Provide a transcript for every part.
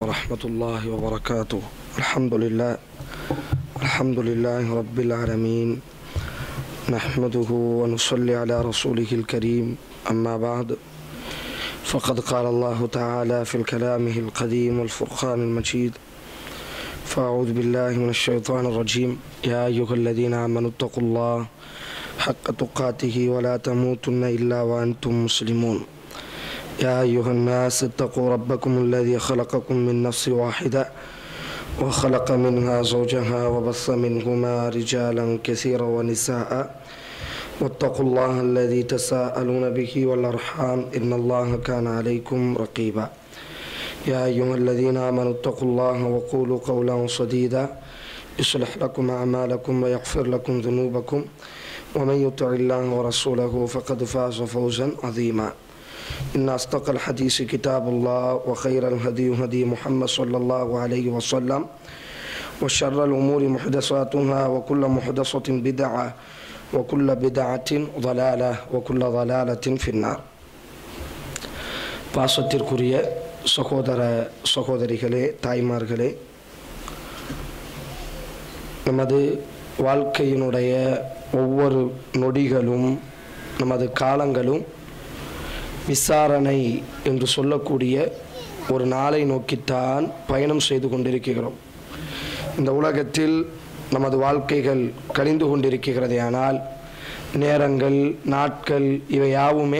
ورحمة الله وبركاته. الحمد لله رب العالمين، نحمده ونصلي على رسوله الكريم. أما بعد، فقد قال الله تعالى في كلامه القديم والفرقان المجيد: فأعوذ بالله من الشيطان الرجيم. يا أيها الذين آمنوا اتقوا الله حق تقاته ولا تموتن إلا وأنتم مسلمون. يا أيها الناس اتقوا ربكم الذي خلقكم من نفس واحدة وخلق منها زوجها وبث منهما رجالا كثيرا ونساء واتقوا الله الذي تساءلون به والأرحام إن الله كان عليكم رقيبا. يا أيها الذين آمنوا اتقوا الله وقولوا قولا سديدا يصلح لكم أعمالكم ويغفر لكم ذنوبكم ومن يطع الله ورسوله فقد فاز فوزا عظيما. إن أصدق الحديث كتاب الله وخير الهدي هدي محمد صلى الله عليه وسلم وشر الأمور محدثاتها وكل محدثة بدعة وكل بدعة ضلالة وكل ضلالة في النار. பாசத்திற்குரிய சகோதர சகோதரிகளே, தாய்மார்களே, நமது வாழ்க்கையினுடைய ஒவ்வொரு நொடிகளும் நமது காலங்களும் விசாரணை என்று சொல்லக்கூடிய ஒரு நாளை நோக்கித்தான் பயணம் செய்து கொண்டிருக்கிறோம். இந்த உலகத்தில் நமது வாழ்க்கைகள் கழிந்து கொண்டிருக்கிறது. ஆனால் நேரங்கள், நாட்கள் இவை யாவுமே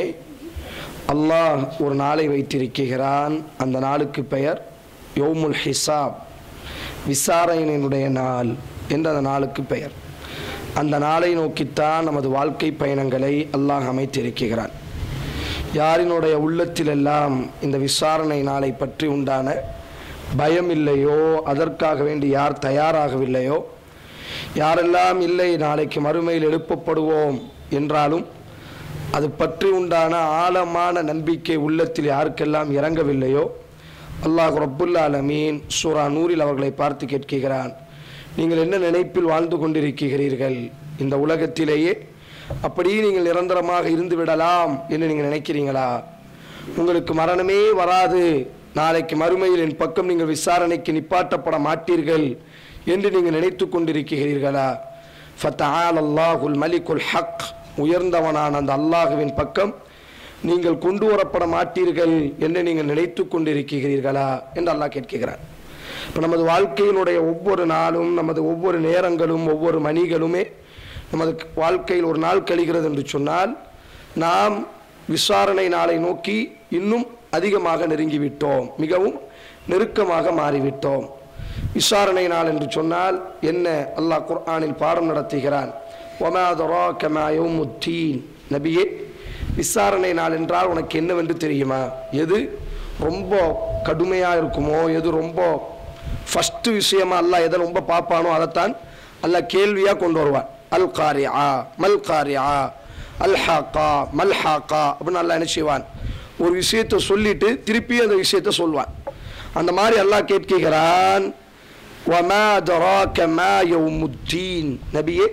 அல்லாஹ் ஒரு நாளை வைத்திருக்கிறான். அந்த நாளுக்கு பெயர் யௌமுல் ஹிசாப், விசாரணையினுடைய நாள் என்ற அந்த நாளுக்கு பெயர். அந்த நாளை நோக்கித்தான் நமது வாழ்க்கை பயணங்களை அல்லாஹ் அமைத்திருக்கிறான். யாரினுடைய உள்ளத்திலெல்லாம் இந்த விசாரணை நாளை பற்றி உண்டான பயம் இல்லையோ, அதற்காக வேண்டி யார் தயாராகவில்லையோ, யாரெல்லாம் இல்லை நாளைக்கு மறுமையில் எழுப்பப்படுவோம் என்றாலும் அது பற்றி உண்டான ஆழமான நம்பிக்கை உள்ளத்தில் யாருக்கெல்லாம் இறங்கவில்லையோ, அல்லாஹ் ரப்புல் ஆலமீன் சூரா நூரில் அவர்களை பார்த்து கேட்கிறான்: நீங்கள் என்ன நினைப்பில் வாழ்ந்து கொண்டிருக்கிறீர்கள்? இந்த உலகத்திலேயே அப்படியே நீங்கள் நிரந்தரமாக இருந்து விடலாம் என்று நீங்கள் நினைக்கிறீங்களா? உங்களுக்கு மரணமே வராது, நாளைக்கு மறுமையில் என் பக்கம் நீங்கள் விசாரணைக்கு நிப்பாட்டப்பட மாட்டீர்கள் என்று நீங்கள் நினைத்து கொண்டிருக்கிறீர்களா? ஃபதஆல அல்லாஹுல் மலிக்குல் ஹக், உயர்ந்தவனான அந்த அல்லாஹுவின் பக்கம் நீங்கள் கொண்டு வரப்பட மாட்டீர்கள் என்று நீங்கள் நினைத்து கொண்டிருக்கிறீர்களா என்று அல்லாஹ் கேட்கிறார். இப்போ நமது வாழ்க்கையினுடைய ஒவ்வொரு நாளும், நமது ஒவ்வொரு நேரங்களும், ஒவ்வொரு மணிகளுமே நமது வாழ்க்கையில் ஒரு நாள் கழிகிறது என்று சொன்னால் நாம் விசாரணை நாளை நோக்கி இன்னும் அதிகமாக நெருங்கிவிட்டோம், மிகவும் நெருக்கமாக மாறிவிட்டோம். விசாரணை நாள் என்று சொன்னால் என்ன? அல்லாஹ் குர்ஆனில் பாடம் நடத்துகிறான். வமா அதராக மா யௌமுத்தீன், நபியே, விசாரணை நாள் என்றால் உனக்கு என்னவென்று தெரியுமா? எது ரொம்ப கடுமையாக இருக்குமோ, எது ரொம்ப ஃபஸ்ட்டு விஷயமா அல்லாஹ் எதை ரொம்ப பார்ப்பானோ அதைத்தான் அல்லாஹ் கேள்வியாக கொண்டு வருவான். அல் காரியா, மல் காரியா, அல் ஹாக்கா, மல் ஹாக்கா அப்படின்னு அல்லாஹ் என்ன செய்வான்? ஒரு விஷயத்தை சொல்லிட்டு திருப்பி அந்த விஷயத்தை சொல்வான். அந்த மாதிரி அல்லாஹ் கேட்கிறான், வமா அதராக மா யௌமுத்தீன், நபியே,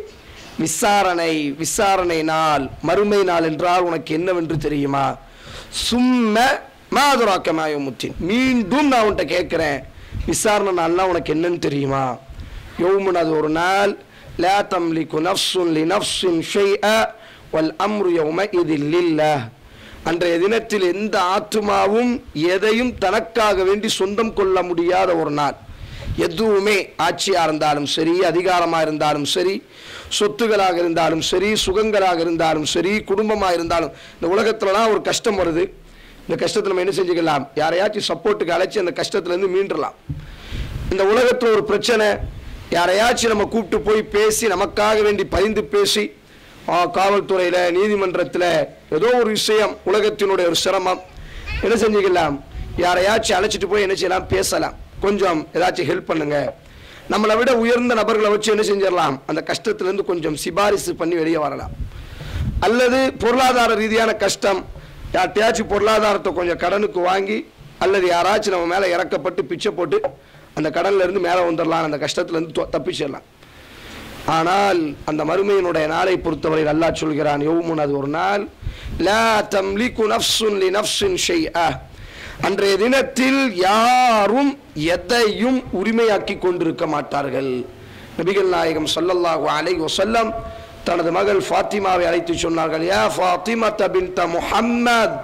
விசாரணை நாள், மறுமை நாள் என்றால் உனக்கு என்னவென்று தெரியுமா? சும்ம மா அதராக மா யௌமுத்தீன், மீண்டும் நான் உன்கிட்ட கேட்கிறேன், விசாரணை நாள்னா உனக்கு என்னன்னு தெரியுமா? யௌமுன், அது ஒரு நாள், லா தம்லிகு நஃப்ஸுன் லி நஃப்ஸின் ஷைஅ வல் அம்ரு யௌமஇதில் லில்லாஹ், அன்றைய தினத்தில் எந்த ஆத்துமாவும் எதையும் தனக்காக வேண்டி சொந்தம் கொள்ள முடியாத ஒரு நாள். எதுவுமே, ஆட்சியாக இருந்தாலும் சரி, அதிகாரமாக இருந்தாலும் சரி, சொத்துகளாக இருந்தாலும் சரி, சுகங்களாக இருந்தாலும் சரி, குடும்பமாக இருந்தாலும், இந்த உலகத்துலலாம் ஒரு கஷ்டம் வருது. இந்த கஷ்டத்தில் நம்ம என்ன செஞ்சுக்கலாம்? யாரையாச்சும் சப்போர்ட்டுக்கு அழைச்சி அந்த கஷ்டத்துலேருந்து மீண்டுடலாம். இந்த உலகத்தில் ஒரு பிரச்சனை, யாரையாச்சும் நம்ம கூப்பிட்டு போய் பேசி, நமக்காக வேண்டி பரிந்து பேசி, காவல்துறையில், நீதிமன்றத்தில் ஏதோ ஒரு விஷயம், உலகத்தினுடைய ஒரு சிரமம், என்ன செஞ்சுக்கலாம்? யாரையாச்சும் அழைச்சிட்டு போய் என்ன செய்யலாம்? பேசலாம், கொஞ்சம் ஏதாச்சும் ஹெல்ப் பண்ணுங்க. நம்மளை விட உயர்ந்த நபர்களை வச்சு என்ன செஞ்சிடலாம்? அந்த கஷ்டத்திலேருந்து கொஞ்சம் சிபாரிசு பண்ணி வெளியே வரலாம். அல்லது பொருளாதார ரீதியான கஷ்டம், யார்ட்டையாச்சும் பொருளாதாரத்தை கொஞ்சம் கடனுக்கு வாங்கி, அல்லது யாராச்சும் நம்ம மேலே இறக்கப்பட்டு பிச்சை போட்டு அந்த கடன்ல இருந்து மேலே வந்துடலாம், அந்த கஷ்டத்திலேருந்து தப்பிச்சிடலாம். ஆனால் அந்த மறுமையினுடைய நாளை பொறுத்தவரை அல்லாஹ் சொல்கிறான், யௌமுன், அது ஒரு நாள், லா தம்லிகு நஃப்ஸுன் லி நஃப்ஸின் ஷைஅ, அன்றைய தினத்தில் யாரும் எதையும் உரிமையாக்கி கொண்டிருக்க மாட்டார்கள். நபிகள் நாயகம் ஸல்லல்லாஹு அலைஹி வஸல்லம் தனது மகள் ஃபாத்திமாவை அழைத்து சொன்னார்கள், யா ஃபாத்திமத பின்த முஹம்மத்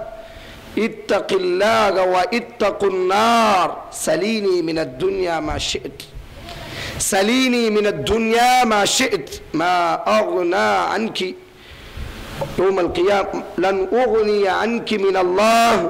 இத்தகில்லாஹ வ இத்தகுன் நார் சலீனி மினத் துன்யா மா ஷி't சலீனி மினத் துன்யா மா ஷி't மா அக்னா அன்கி யௌமல் கியாம் லன் உக்னிய அன்கி மினல்லாஹ்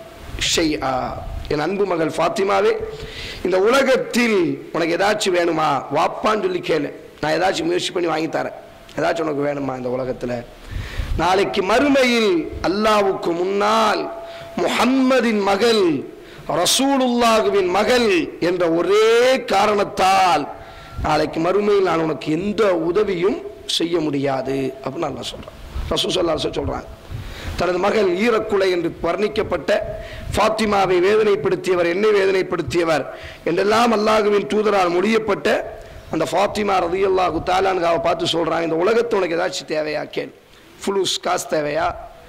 ஷைஆ. என் அன்பு மகள் ஃபாத்திமாவே, இந்த உலகத்தில் உனக்கு ஏதாச்சும் வேணுமா வாப்பான்னு சொல்லி கேளு, நான் ஏதாச்சும் முயற்சி பண்ணி வாங்கி தரேன். ஏதாச்சும் உனக்கு வேணுமா இந்த உலகத்தில்? நாளைக்கு மறுமையில் அல்லாஹ்வுக்கு முன்னால் முஹம்மதின் மகள் ரசூலுல்லாஹ்வின் மகள் என்ற ஒரே காரணத்தால் நாளைக்கு மறுமையில் நான் உனக்கு எந்த உதவியும் செய்ய முடியாது அப்படின்னு அல்லாஹ் சொல்றான். ரசூல் ஸல்லல்லாஹு அலைஹி வஸல்லம் சொல்றாங்க, தனது மகள் ஈரக்குலை என்று வர்ணிக்கப்பட்ட ஃபாத்திமாவை வேதனைப்படுத்தியவர், என்னை வேதனைப்படுத்தியவர் என்றெல்லாம் அல்லாஹ்வின் தூதரால் முடியப்பட்ட அந்த ஃபாத்திமா ரலியல்லாஹு தஆலா அன்ஹாவை பார்த்து சொல்றாங்க, இந்த உலகத்தை உனக்கு ஏதாச்சும் தேவையா கேள். ஃபுலூஸ் காசு தேவையா,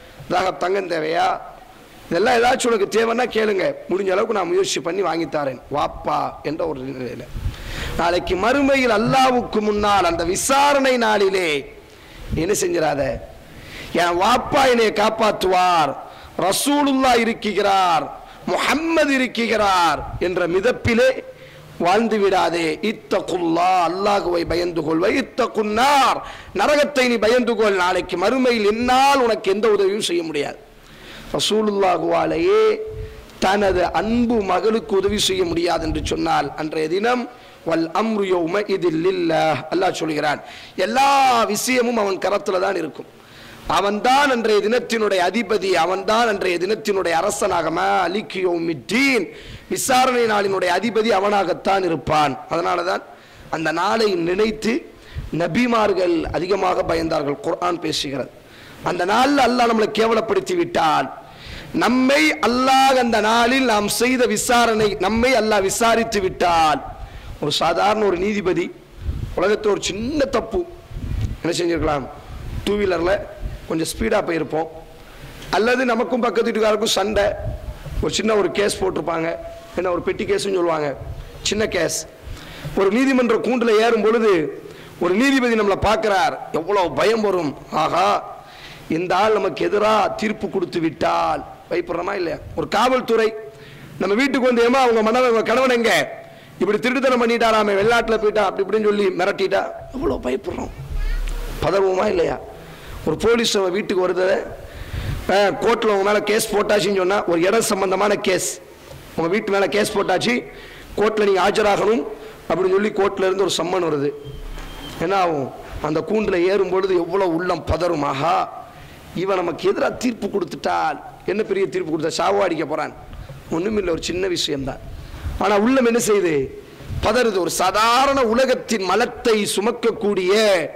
தங்கம் தேவையா, இதெல்லாம் ஏதாச்சும் உனக்கு தேவைன்னா கேளுங்க, முடிஞ்ச அளவுக்கு நான் முயற்சி பண்ணி வாங்கித்தாரேன் வாப்பா என்ற ஒரு நிலையில். நாளைக்கு மறுமையில் அல்லாஹ்வுக்கு முன்னால் அந்த விசாரணை நாளிலே என்ன செஞ்சிடாத, என் வாப்பா என்னை காப்பாற்றுவார், ரசூலுல்லாஹ் இருக்கிறார், முஹம்மது இருக்கிறார் என்ற மிதப்பிலே வாழ்ந்து விடாதே. இத்தகுல்லா, அல்லாஹ்வை பயந்து கொள்வை, இத்தகுன்னார், நரகத்தை நீ பயந்து கொள். நாளைக்கு மறுமையில் என்னால் உனக்கு எந்த உதவியும் செய்ய முடியாது. ரசூலுல்லாஹுவாலேயே தனது அன்பு மகளுக்கு உதவி செய்ய முடியாது என்று சொன்னால் அன்றைய தினம் வல் அம்ரு யௌமஇதில் லில்லாஹ், அல்லாஹ் சொல்கிறான், எல்லா விஷயமும் அவன் கரத்துல தான் இருக்கும். அவன்தான் அன்றைய தினத்தினுடைய அதிபதி, அவன்தான் அன்றைய தினத்தினுடைய அரசனாக மாலிக் யௌமித்தீன், விசாரணை நாளினுடைய அதிபதி அவனாகத்தான் இருப்பான். அதனால தான் அந்த நாளை நினைத்து நபிமார்கள் அதிகமாக பயந்தார்கள். குர்ஆன் பேசுகிறது, அந்த நாளில் அல்லாஹ் நம்மளை கேவலப்படுத்தி விட்டால், நம்மை அல்லாஹ் அந்த நாளில் நாம் செய்த விசாரணை நம்மை அல்லாஹ் விசாரித்து விட்டால், ஒரு சாதாரண ஒரு நீதிபதி உலகத்தில் ஒரு சின்ன தப்பு என்ன செஞ்சிருக்கலாம், டூ வீலரில் கொஞ்சம் ஸ்பீடாக போயிருப்போம், அல்லது நமக்கும் பக்கத்து வீட்டுக்காருக்கும் சண்டை, ஒரு சின்ன ஒரு கேஸ் போட்டிருப்பாங்க, என்ன ஒரு பெட்டி கேஸ்ன்னு சொல்லுவாங்க, சின்ன கேஸ். ஒரு நீதிமன்ற கூண்டில் ஏறும் பொழுது ஒரு நீதிபதி நம்மளை பார்க்குறார், எவ்வளோ பயம் வரும், ஆகா இந்த ஆள் நமக்கு எதிராக தீர்ப்பு கொடுத்து விட்டால் பயப்படுறோமா இல்லையா? ஒரு காவல்துறை நம்ம வீட்டுக்கு வந்து, ஏமா அவங்க கணவன் எங்க இப்படி திருட்டுத்தனம் பண்ணிட்டாராமே, வெளிநாட்டில் போயிட்டா அப்படி இப்படின்னு சொல்லி மிரட்டிட்டா எவ்வளோ பயப்படுறோம், பதறுவோமா இல்லையா? ஒரு போலீஸ் வீட்டுக்கு வருது, கோர்ட்டில் உங்க மேலே கேஸ் போட்டாச்சுன்னு சொன்னால், ஒரு இடம் சம்பந்தமான கேஸ், உங்கள் வீட்டு மேலே கேஸ் போட்டாச்சு, கோர்ட்டில் நீங்கள் ஆஜராகணும் அப்படின்னு சொல்லி கோர்ட்டில் இருந்து ஒரு சம்மன் வருது. என்ன ஆகும், அந்த கூண்டில் ஏறும் பொழுது எவ்வளோ உள்ளம் பதறும், ஆஹா இவன் நமக்கு எதிராக தீர்ப்பு கொடுத்துட்டால், என்ன பெரிய தீர்ப்பு கொடுத்தா, சாவோ அடிக்க போகிறான், ஒன்றும் இல்லை, ஒரு சின்ன விஷயம்தான். ஆனால் உள்ளம் என்ன செய்யுது, பதறுது. ஒரு சாதாரண உலகத்தின் மலத்தை சுமக்கக்கூடிய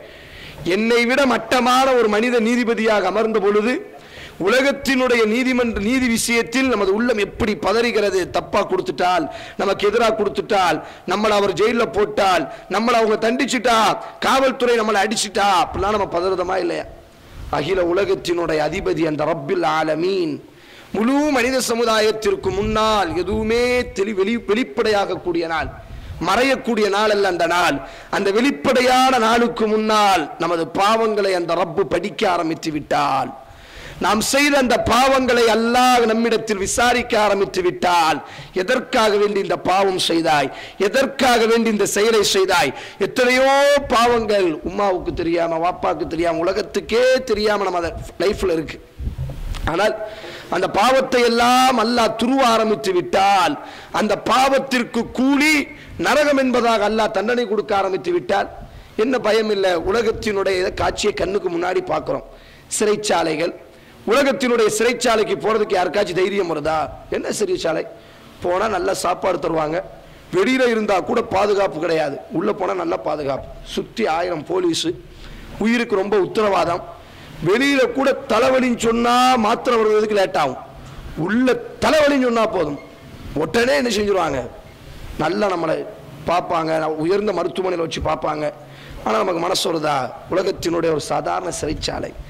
என்னை விட மட்டமான ஒரு மனித நீதிபதியாக அமர்ந்த பொழுது உலகத்தினுடைய நீதி விஷயத்தில் நமது உள்ளம் எப்படி பதறுகிறது. தப்பா கொடுத்துட்டால், நமக்கு எதிராக கொடுத்துட்டால், நம்மளை அவர் ஜெயிலில் போட்டால், நம்மளை அவங்க தண்டிச்சுட்டா, காவல்துறை நம்மளை அடிச்சுட்டா, அப்படிலாம் நம்ம பதறுதமா இல்லையா? அகில உலகத்தினுடைய அதிபதி அந்த ரப்பில் ஆலமீன் முழு மனித சமுதாயத்திற்கு முன்னால் எதுவுமே வெளிப்படையாக கூடிய நாள், மறையக்கூடிய நாள் அல்ல அந்த நாள். அந்த வெளிப்படையான நாளுக்கு முன்னால் நமது பாவங்களை அந்த ரப்பு படிக்க ஆரம்பித்து விட்டால், நாம் செய்த அந்த பாவங்களை அல்லாஹ் நம்மிடத்தில் விசாரிக்க ஆரம்பித்து விட்டால், எதற்காக வேண்டி இந்த பாவம் செய்தாய், எதற்காக வேண்டி இந்த செயலை செய்தாய், எத்தனையோ பாவங்கள் உம்மாவுக்கு தெரியாம, வாப்பாவுக்கு தெரியாம, உலகத்துக்கே தெரியாம நம்ம லைஃப்ல இருக்கு. ஆனால் அந்த பாவத்தை எல்லாம் அல்லாஹ் துருவ ஆரம்பித்து விட்டால், அந்த பாவத்திற்கு கூலி நரகம் என்பதாக அல்லாஹ் தண்டனை கொடுக்க ஆரம்பித்து விட்டால் என்ன பயம் இல்லை? உலகத்தினுடைய காட்சியை கண்ணுக்கு முன்னாடி பார்க்கிறோம். சிறைச்சாலைகள், உலகத்தினுடைய சிறைச்சாலைக்கு போறதுக்கு யாருக்காச்சும் தைரியம் வருதா? என்ன சிறைச்சாலை போனால் நல்ல சாப்பாடு தருவாங்க, வெளியில இருந்தா கூட பாதுகாப்பு கிடையாது, உள்ள போனால் நல்ல பாதுகாப்பு, சுற்றி 1000 போலீஸு, உயிருக்கு ரொம்ப உத்தரவாதம். வெளியில கூட தலைவலின்னு சொன்னா மாத்திரை வருவதற்கு லேட் ஆகும், உள்ள தலைவலின்னு சொன்னா போதும் உடனே என்ன செஞ்சிருவாங்க, நல்லா நம்மளை பார்ப்பாங்க, உயர்ந்த மருத்துவமனையில் வச்சு பார்ப்பாங்க. ஆனால் நமக்கு மனசு வருதா? உலகத்தினுடைய ஒரு சாதாரண சிறைச்சாலை.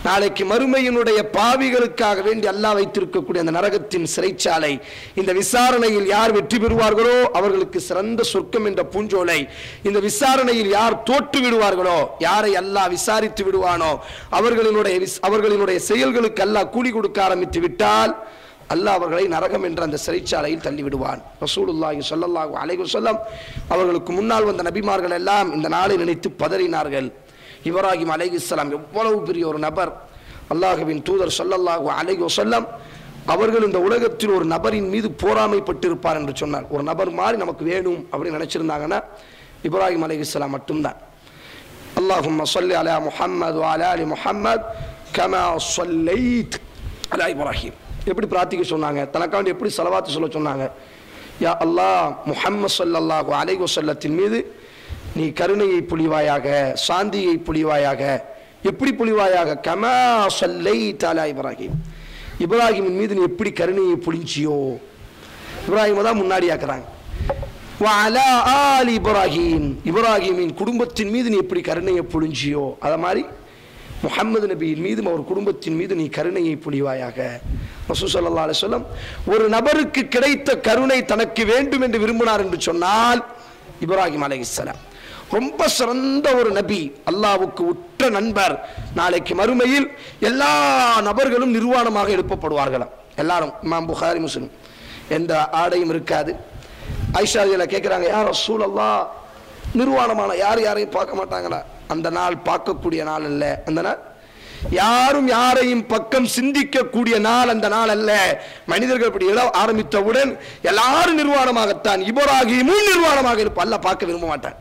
நாளைக்கு மறுமையினுடைய பாவிகளுக்காக வேண்டி அல்லாஹ் வைத்திருக்கக்கூடிய அந்த நரகத்தின் சிறைச்சாலை, இந்த விசாரணையில் யார் வெற்றி பெறுவார்களோ அவர்களுக்கு சிறந்த சொர்க்கம் என்ற பூஞ்சோலை, இந்த விசாரணையில் யார் தோற்று விடுவார்களோ, யாரை அல்லாஹ் விசாரித்து விடுவானோ அவர்களினுடைய செயல்களுக்கு அல்லாஹ் கூலி கொடுக்க ஆரம்பித்து விட்டால் அல்லாஹ் அவர்களை நரகம் என்ற அந்த சிறைச்சாலையில் தள்ளிவிடுவான். ரசூலுல்லாஹி ஸல்லல்லாஹு அலைஹி வஸல்லம் அவர்களுக்கு முன்னால் வந்த நபிமார்கள் எல்லாம் இந்த நாளை நினைத்து பதறினார்கள். இப்ராஹிம் அலைஹிஸ்ஸலாம் எவ்வளவு பெரிய ஒரு நபர், அல்லாஹ்வின் தூதர் ஸல்லல்லாஹு அலைஹி வஸல்லம் அவர்கள் இந்த உலகத்தில் ஒரு நபரின் மீது போராமைப்பட்டிருப்பார் என்று சொன்னார். ஒரு நபர் மாதிரி நமக்கு வேணும் அப்படின்னு நினைச்சிருந்தாங்கன்னா இப்ராஹிம் அலைஹிஸ்ஸலாம் மட்டும்தான். அல்லாஹும்ம ஸல்லி அலா முஹம்மது வ அலா ஆலி முஹம்மது கமா ஸல்லைத் அலா இப்ராஹிம். எப்படி பிரார்த்திக்க சொன்னாங்க, தனக்காண்டி எப்படி ஸலவாத் சொல்ல சொன்னாங்க? யா அல்லாஹ், முஹம்மது ஸல்லல்லாஹு அலைஹி வஸல்லத்தின் மீது நீ கருணையை பொழிவாயாக, சாந்தியை பொழிவாயாக. எப்படி பொழிவாயாக? கமா ஸல்லைத அலா இப்ராஹிம், இப்ராஹிமின் மீது நீ எப்படி கருணையை பொழிஞ்சியோ, இப்ராஹிமை தான் முன்னாடி ஆக்குறாங்க. வ அலா ஆலி இப்ராஹிம், இப்ராஹிமின் குடும்பத்தின் மீது நீ எப்படி கருணையை பொழிஞ்சியோ அத மாதிரி முஹம்மது நபியின் மீதும் அவர் குடும்பத்தின் மீது நீ கருணையை பொழிவாயாக. ரசூல் ஸல்லல்லாஹு அலைஹி வஸல்லம் ஒரு நபருக்கு கிடைத்த கருணை தனக்கு வேண்டும் என்று விரும்பினார் என்று சொன்னால் இப்ராஹிம் அலைஹிஸ்ஸலாம் ரொம்ப சிறந்த ஒரு நபி, அல்லாஹ்வுக்கு உற்ற நண்பர். நாளைக்கு மறுமையில் எல்லா நபர்களும் நிர்வாணமாக எழுப்பப்படுவார்களாம். எல்லாரும், இமாம் புகாரி, முஸ்லிம், எந்த ஆடையும் இருக்காது. ஆயிஷா ரலியல்லாஹு கேட்குறாங்க, யா ரசூலல்லாஹ், நிர்வாணமான யாரையும் பார்க்க மாட்டாங்களா? அந்த நாள் பார்க்கக்கூடிய நாள் அல்ல, அந்த நாள் யாரும் யாரையும் பக்கம் சிந்திக்கக்கூடிய நாள் அந்த நாள் அல்ல. மனிதர்கள் இப்படி எழ ஆரம்பித்தவுடன் எல்லாரும் நிர்வாணமாகத்தான், இப்ராஹிமும் நிர்வாணமாக இருப்பார். அல்லாஹ் பார்க்க விரும்ப மாட்டான்.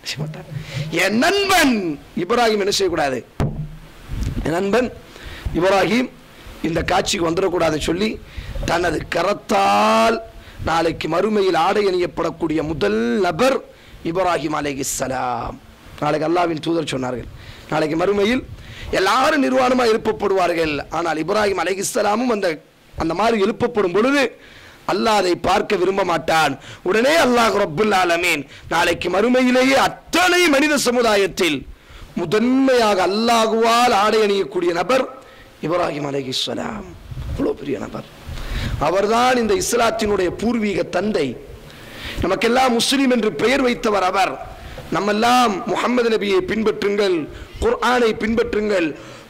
என் நண்பன் இப்ராஹிம் என்ன செய்யக்கூடாது, என் நண்பன் இப்ராஹிம் இந்த காட்சிக்கு வந்துடக்கூடாது சொல்லி தனது கரத்தால் நாளைக்கு மறுமையில் ஆடை அணியப்படக்கூடிய முதல் நபர் இப்ராஹிம் அலைஹிஸ்ஸலாம். நாளைக்கு அல்லாஹ்வின் தூதர் சொன்னார்கள், நாளைக்கு மறுமையில் எல்லாரும் நிர்வாணமாக எழுப்பப்படுவார்கள். ஆனால் இப்ராஹிம் அலைஹிஸ்ஸலாமும் அந்த மாதிரி எழுப்பப்படும் பொழுது அல்லாஹ் அதை பார்க்க விரும்ப மாட்டான். உடனே அல்லாஹ் ரப்புல் ஆலமீன் நாளைக்கு மறுமையிலேயே அத்தனை மனித சமுதாயத்தில் முதன்மையாக அல்லாஹ்வால் ஆடை அணியக்கூடிய நபர் இப்ராஹிம் அலைஹிஸ்ஸலாம். அவ்வளவு பெரிய நபர். அவர்தான் இந்த இஸ்லாத்தினுடைய பூர்வீக தந்தை. நமக்கெல்லாம் முஸ்லிம் என்று பெயர் வைத்தவர் அவர். நம்மெல்லாம் முஹம்மது நபியை பின்பற்றுங்கள், குர்ஆனை பின்பற்றுங்கள்.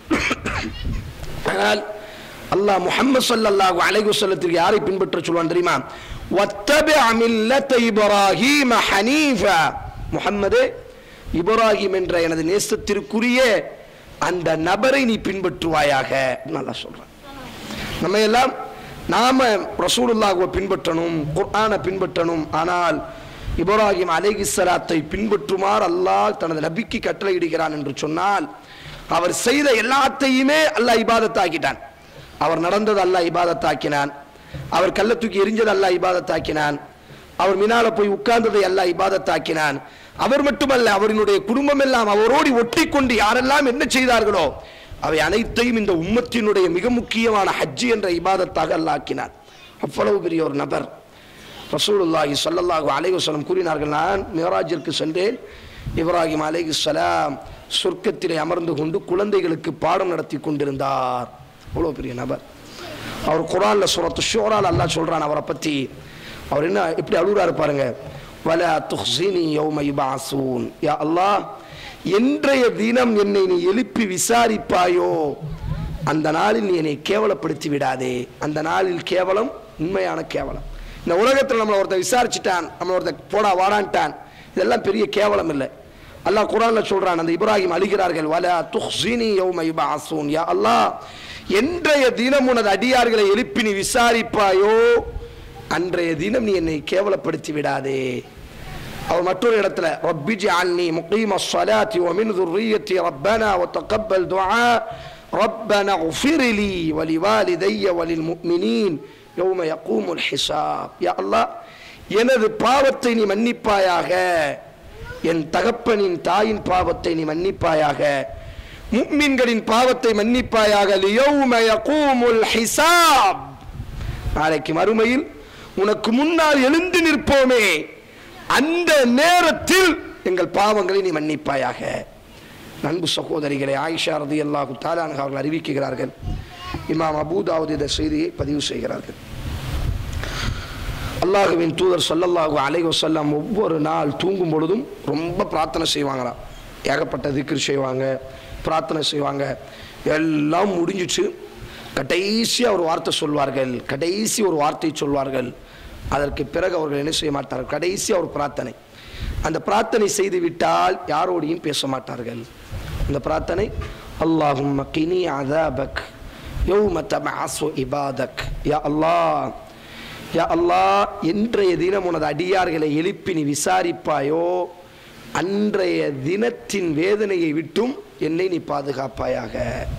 ஆனால் அல்லாஹ் முஹம்மது ஸல்லல்லாஹு அலைஹி வஸல்லத்திற்கு யாரை பின்பற்ற சொல்வான் தெரியுமா? வத்தபி மில்லத இப்ராஹீம ஹனீஃபா. முஹம்மதே, இப்ராஹிம் என்ற எனது நேசத்திற்குரிய அந்த நபரை நீ பின்பற்றுவாயாக அல்லாஹ் சொல்றான். நம்ம எல்லாம் நாம ரசூலுல்லாஹ்வை பின்பற்றணும், குர்ஆனை பின்பற்றணும். ஆனால் இப்ராஹிம் அலைஹிஸ்ஸலாத்தை பின்பற்றுமாறு அல்லாஹ் தனது நபிக்கு கட்டளையிடுகிறான் என்று சொன்னால் அவர் செய்த எல்லாத்தையுமே அல்லாஹ் இபாதத்தாக்கிட்டான். அவர் நடந்தது அல்லாஹ் இபாதத்தாக்கினான். அவர் கல்லை தூக்கி எரிஞ்சது அல்லாஹ் இபாதத்தாக்கினான். அவர் மினால போய் உட்கார்ந்ததை அல்லாஹ் இபாதத்தாக்கினான். அவர் மட்டுமல்ல, அவரினுடைய குடும்பம் எல்லாம் அவரோடு ஒட்டி கொண்டு யாரெல்லாம் என்ன செய்தார்களோ அவை அனைத்தையும் இந்த உம்மத்தினுடைய மிக முக்கியமான ஹஜ் என்ற இபாதத்தாக அல்லாஹ் ஆக்கினான். அவ்வளவு பெரிய ஒரு நபர். ரசூலுல்லாஹி ஸல்லல்லாஹு அலைஹி வஸல்லம் கூறினார்கள், நான் மிராஜிற்கு சென்றேன். இப்ராஹிம் அலைஹிஸ்ஸலாம் சொர்க்கத்திலே அமர்ந்து கொண்டு குழந்தைகளுக்கு பாடம் நடத்தி கொண்டிருந்தார். அவ்வளோ பெரிய நபர். அவர் குர்ஆன்ல சூரத்து ஷூரால அல்லாஹ் சொல்றான் அவரை பத்தி. அவர் என்ன எப்படி அழுறாரு பாருங்க. வலா துஹ்ஸினி யௌம யுபஅஸூன். யா அல்லாஹ், என்றைய தினம் என்னை நீ எழுப்பி விசாரிப்பாயோ அந்த நாளில் நீ என்னை கேவலப்படுத்தி விடாதே. அந்த நாளில் கேவலம், உண்மையான கேவலம். இந்த உலகத்தில் நம்மளை ஒருத்தர் விசாரிச்சுட்டான், நம்மளை ஒருத்தர் போடா வாடான்ட்டான், இதெல்லாம் பெரிய கேவலம் இல்லை. அல்லாஹ் குர்ஆன்ல சொல்றான், அந்த இப்ராஹிம் அழுகிறார்கள், வலா துஹ்ஸினி யௌம யுபஅஸூன். யா அல்லாஹ், என்றைய தினம் உனது அடியார்களை எழுப்பி நீ விசாரிப்பாயோ அன்றைய தினம் நீ என்னை கேவலப்படுத்தி விடாதே. அவர் மற்றொரு இடத்துல, ரப்பி ஜஅல்னி முகீமஸ் ஸலாத்தி வ மின் ذُرِّيَّتِي ரப்பனா வ தகப்பல் துஆ ரப்பனா اغْفِرْ لِي وَلِوَالِدَيَّ وَلِلْمُؤْمِنِينَ يَوْمَ يَقُومُ الْحِسَابُ. யா அல்லாஹ், எனது பாவத்தை நீ மன்னிப்பாயாக, என் தகப்பனின் தாயின் பாவத்தை நீ மன்னிப்பாயாக, முஃமின்களின் பாவத்தை மன்னிப்பாயாக. லியௌம யகூமுல் ஹிசாப். நாளைக்கு மறுமையில் உனக்கு முன்னால் எழுந்து நிற்போமே, அந்த நேரத்தில் எங்கள் பாவங்களை நீ மன்னிப்பாயாக. அன்பு சகோதரிகளை, ஆயிஷா ரலியல்லாஹு தஆலா அன்ஹா அவர்கள் அறிவிக்கிறார்கள். இமாம் அபூ தாவூத் இந்த செய்தியை பதிவு செய்கிறார்கள். அல்லாஹ்வின் தூதர் ஸல்லல்லாஹு அலைஹி வஸல்லம் ஒவ்வொரு நாள் தூங்கும் பொழுதும் ரொம்ப பிரார்த்தனை செய்வாங்களாம். ஏகப்பட்ட திக்ர் செய்வாங்க, பிரார்த்தனை செய்வாங்க. எல்லாம் முடிஞ்சிச்சு, கடைசியாக ஒரு வார்த்தை சொல்வார்கள். கடைசி ஒரு வார்த்தை சொல்வார்கள். அதற்கு பிறகு அவர்கள் என்ன செய்ய மாட்டார்கள், கடைசியாக ஒரு பிரார்த்தனை. அந்த பிரார்த்தனை செய்து விட்டால் யாரோடையும் பேச மாட்டார்கள். அந்த பிரார்த்தனை, அல்லாஹும்ம கினி அஸாபக் யௌம தபஅஸு இபாதக். யா அல்லாஹ், யா அல்லாஹ், இன்றைய தினம் உனது அடியார்களை எழுப்பி நீ விசாரிப்பாயோ அன்றைய தினத்தின் வேதனையை விட்டும் என்னை நீ பாதுகாப்பாயாக.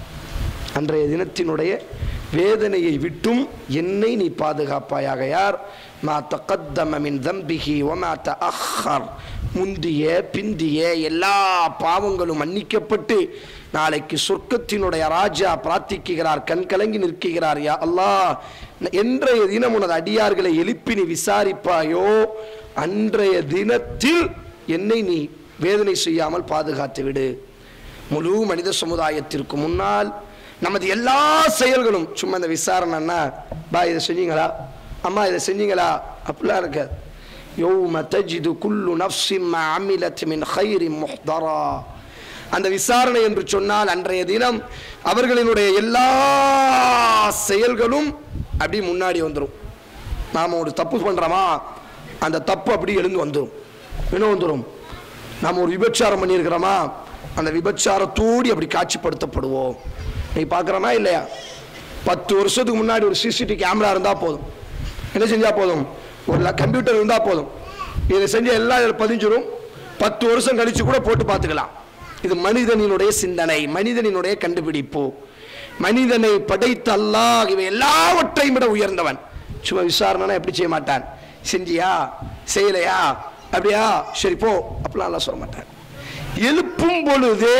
அன்றைய தினத்தினுடைய வேதனையை விட்டும் என்னை நீ பாதுகாப்பாயாக. யார்? மா தகத்தம மின் தம்பிஹி வமா தஅخر, முந்திய பிந்திய எல்லா பாவங்களும் மன்னிக்கப்பட்டு நாளைக்கு சொர்க்கத்தினுடைய ராஜா பிரார்த்திக்கிறார், கண் கலங்கி நிற்கிறார். யா அல்லாஹ், இன்றைய தினம் உனது அடியார்களை எழுப்பி நீ விசாரிப்பாயோ அன்றைய தினத்தில் என்னை நீ வேதனை செய்யாமல் பாதுகாத்து விடு. முழு மனித சமுதாயத்திற்கு முன்னால் நமது எல்லா செயல்களும் சும்மா இந்த விசாரணைன்னா, பா இதை செஞ்சீங்களா, அம்மா இதை செஞ்சீங்களா, அப்படிலாம் இருக்காது. யௌம தஜிது குல்லு நஃப்ஸின் மா அமிலத் மின் கைரின் முஹ்தரா. அந்த விசாரணை என்று சொன்னால் அன்றைய தினம் அவர்களினுடைய எல்லா செயல்களும் அப்படி முன்னாடி வந்துடும். நாம் ஒரு தப்பு பண்ணுறோமா, அந்த தப்பு அப்படி எழுந்து வந்துடும். என்ன வந்துடும்? நாம் ஒரு விபச்சாரம் பண்ணியிருக்கிறோமா, அந்த விபச்சாரத்தோடு அப்படி காட்சிப்படுத்தப்படுவோம். நீ பார்க்குறோமா இல்லையா? 10 வருஷத்துக்கு முன்னாடி ஒரு சிசிடிவி கேமரா இருந்தால் போதும். என்ன செஞ்சால் போதும்? ஒரு கம்ப்யூட்டர் இருந்தால் போதும். இதை செஞ்ச எல்லாம் இதில் பதிஞ்சிடும். 10 வருஷம் கழித்து கூட போட்டு பார்த்துக்கலாம். இது மனிதனினுடைய சிந்தனை, மனிதனினுடைய கண்டுபிடிப்பு. மனிதனை படைத்த அல்லாஹ் இவை எல்லாவற்றையும் விட உயர்ந்தவன். சும்மா விசாரணை எப்படி செய்ய மாட்டான். செஞ்சியா, செய்யலையா, அப்படியா, சரி போ, அப்படிலாம் எல்லாம் சொல்ல மாட்டான். எழுப்பும் பொழுதே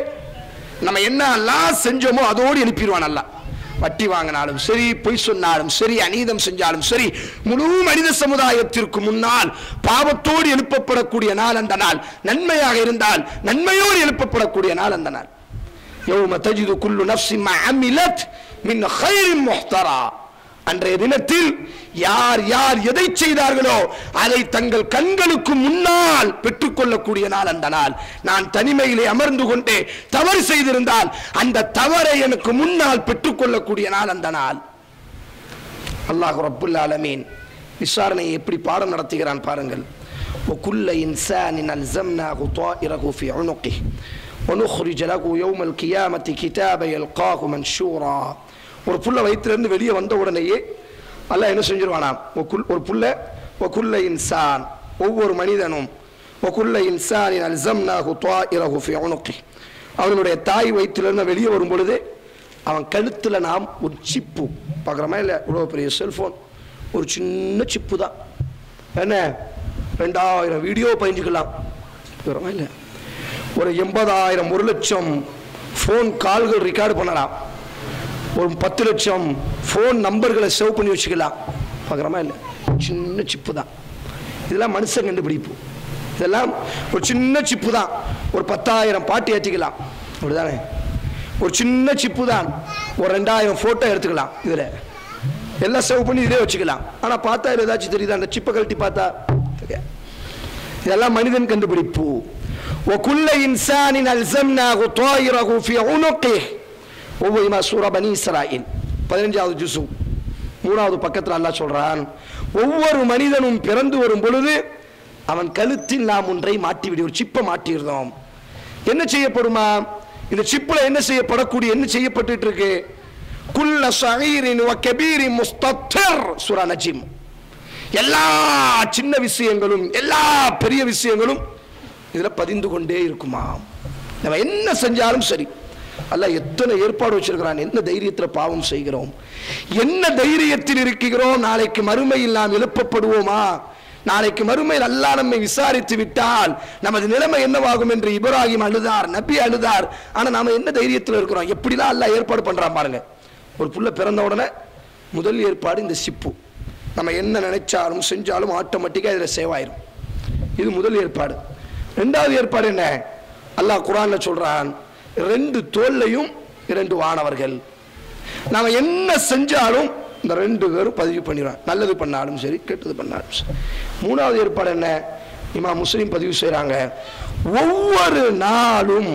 நம்ம என்ன எல்லாம் செஞ்சோமோ அதோடு எழுப்பிடுவான். அல்ல வட்டி வாங்கினாலும் சரி, பொய் சொன்னாலும் சரி, அநீதம் செஞ்சாலும் சரி, முழு மனித சமுதாயத்திற்கு முன்னால் பாவத்தோடு எழுப்பப்படக்கூடிய நாள் அந்த நாள். நன்மையாக இருந்தால் நன்மையோடு எழுப்பப்படக்கூடிய நாள் அந்த நாள். யௌம தஜிது குல்லு நஃப்ஸின் மா அமிலத் மின் கைரின் முஹ்தரா. அன்றைய தினத்தில் யார் யார் எதை செய்தார்களோ அதை தங்கள் கண்களுக்கு முன்னால் பெற்றுக்கொள்ளக்கூடிய நாள் அந்த நாள். நான் தனிமையிலே அமர்ந்து கொண்டே தவறு செய்திருந்தால் அந்த தவறை எனக்கு முன்னால் பெற்றுக்கொள்ளக்கூடிய நாள் அந்த நாள். அல்லாஹ் ரப்புல் ஆலமீன் விசாரணையை எப்படி பாடம் நடத்துகிறான் பாருங்கள். وكل إنسان ألزمناه طائره في عنقه ونخرج له يوم القيامة كتابا يلقاه منشورا. ஒரு புல்லை வயிற்றிலிருந்து வெளியே வந்த உடனேயே அல்லாஹ் என்ன செஞ்சிருவானா, ஒரு புல்லை وكل إنسان, ஒவ்வொரு மனிதனும் وكل إنسان ألزمناه طائره في عنقه, அவனுடைய தாய் வயிற்றிலிருந்து வெளியே வரும் பொழுது அவன் கழுத்தில் நாம் ஒரு சிப்பு பார்க்குறோமா இல்லை? இவ்வளோ பெரிய செல்ஃபோன், ஒரு சின்ன சிப்பு தான். என்ன 2000 வீடியோ பதிஞ்சுக்கலாம் இல்லை? ஒரு 80,000 1 லட்சம் ஃபோன் கால்கள் ரெக்கார்டு பண்ணலாம். ஒரு 10 லட்சம் ஃபோன் நம்பர்களை சேவ் பண்ணி வச்சுக்கலாம். பார்க்குறோமா இல்லை? சின்ன சிப்பு தான். இதெல்லாம் மனுஷன் கண்டுபிடிப்பு. இதெல்லாம் ஒரு சின்ன சிப்பு தான். ஒரு 10,000 பாட்டு ஏற்றிக்கலாம், அப்படிதானே? ஒரு சின்ன சிப்பு தான். ஒரு 2000 ஃபோட்டோ எடுத்துக்கலாம். இதில் எல்லாம் சேவ் பண்ணி இதே வச்சுக்கலாம். ஆனால் பார்த்தா இதில் ஏதாச்சும் தெரியுதா? அந்த சிப்பை கழட்டி பார்த்தா இதெல்லாம் மனிதன் கண்டுபிடிப்பு. وكل إنسان ألزمناه طائره في عنقه. ஒவ்வொரு சூரா பனி இஸ்ராயில் 15வது ஜுஸு 3வது பக்கத்தில் அல்லாஹ் சொல்றான், ஒவ்வொரு மனிதனும் பிறந்து வரும் பொழுது அவன் கழுத்தில் நாம் ஒன்றை மாட்டிவிடு, ஒரு சிப்பை மாட்டியிருந்தோம். என்ன செய்யப்படுமா? இந்த சிப்பில் என்ன செய்யப்படக்கூடிய, என்ன செய்யப்பட்டு இருக்கு? குல்ல ஸகீரின் வ கபீரின் முஸ்தத்திர். சூரா நஜ்ம். எல்லா சின்ன விஷயங்களும் எல்லா பெரிய விஷயங்களும் இதில் பதிந்து கொண்டே இருக்குமா? நம்ம என்ன செஞ்சாலும் சரி, அல்லாஹ் எத்தனை ஏற்பாடு வச்சிருக்கிறான். என்ன தைரியத்தில் பாவம் செய்கிறோம், என்ன தைரியத்தில் இருக்கிறோம்? நாளைக்கு மறுமையில் நாம் எழுப்பப்படுவோமா? நாளைக்கு மறுமையில் அல்லாஹ் நம்மை விசாரித்து விட்டால் நமது நிலைமை என்னவாகும் என்று இப்ராஹிம் அழுதார், நபி அழுதார். ஆனால் நாம என்ன தைரியத்தில் இருக்கிறோம்? எப்படிலாம் அல்லாஹ் ஏற்பாடு பண்றான் பாருங்க. ஒரு புள்ள பிறந்த உடனே முதல் ஏற்பாடு இந்த சிப்பு. நம்ம என்ன நினைச்சாலும் செஞ்சாலும் ஆட்டோமேட்டிக்காக இதில் சேவ் ஆயிரும். இது முதல் ஏற்பாடு. ரெண்டாவது ஏற்பாடு என்ன? அல்லாஹ் குர்ஆன்ல சொல்றான், 2 தோல்லையும் 2 வானவர்கள். நாம என்ன செஞ்சாலும் இந்த 2 பேரும் பதிவு பண்ணிடுவான். நல்லது பண்ணாலும் சரி, கெட்டது பண்ணாலும் சரி. 3வது ஏற்பாடு என்ன? இமாம் முஸ்லிம் பதிவு செய்றாங்க, ஒவ்வொரு நாளும்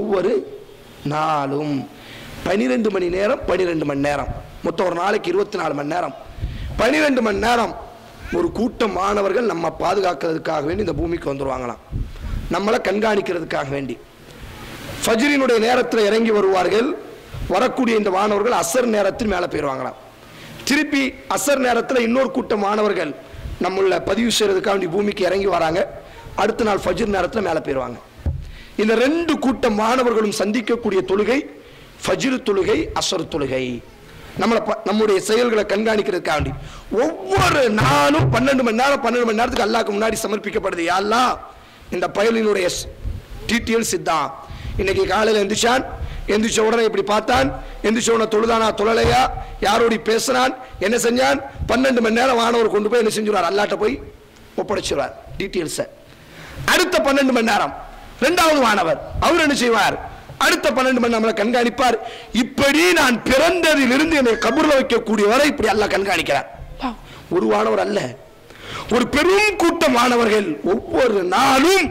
12 மணி நேரம், 12 மணி நேரம், மொத்தம் ஒரு நாளைக்கு 24 மணி நேரம், 12 மணி நேரம் ஒரு கூட்டம் மாணவர்கள் நம்ம பாதுகாக்கிறதுக்காக வேண்டி இந்த பூமிக்கு வந்துருவாங்களாம், நம்மளை கண்காணிக்கிறதுக்காக வேண்டி. ஃபஜ்ரினுடைய நேரத்தில் இறங்கி வருவார்கள். வரக்கூடிய இந்த மாணவர்கள் அசர் நேரத்தில் மேலே போயிடுவாங்களாம். திருப்பி அசர் நேரத்தில் இன்னொரு கூட்டம் மாணவர்கள் நம்மள பதிவு செய்யறதுக்காக வேண்டி பூமிக்கு இறங்கி வராங்க. அடுத்த நாள் ஃபஜ்ர் நேரத்தில் மேலே போயிடுவாங்க. இந்த 2 கூட்டம் மாணவர்களும் சந்திக்கக்கூடிய தொழுகை ஃபஜ்ர் தொழுகை, அசர் தொழுகை. நம்முடைய செயல்களை கண்காணிக்கிறதுக்காக வேண்டி ஒவ்வொரு நாளும் 12 மணி நேரம் 12 மணி நேரத்துக்கு அல்லாஹ்க்கு முன்னாடி சமர்ப்பிக்கப்படுது. யா அல்லாஹ், இந்த பயலினுடைய டீட்டெயில்ஸ் இதான். இன்னைக்கு காலையில் எந்திரிச்ச உடனே இப்படி பார்த்தான், எந்திரிச்ச உடனே தொழுதானா தொழலையா, யாரோடி பேசினான், என்ன செஞ்சான், 12 மணி நேரம் வானவர் கொண்டு போய் என்ன செஞ்சுருவார், அல்லாட்ட போய் ஒப்படைச்சிருவார் டீட்டெயில்ஸை. அடுத்த 12 மணி நேரம் 2வது வானவர் அவர் என்ன செய்வார், அடுத்த 12 மணி நேரம் கண்காணிப்பார். இப்படி நான் பிறந்ததிலிருந்து என்னை கபூர்ல வைக்கக்கூடிய வரை இப்படி அல்லாஹ் கண்காணிக்கிறார். ஒரு வானவர் அல்ல, ஒரு பெரும் கூட்டம் மாணவர்கள் ஒவ்வொரு நாளும்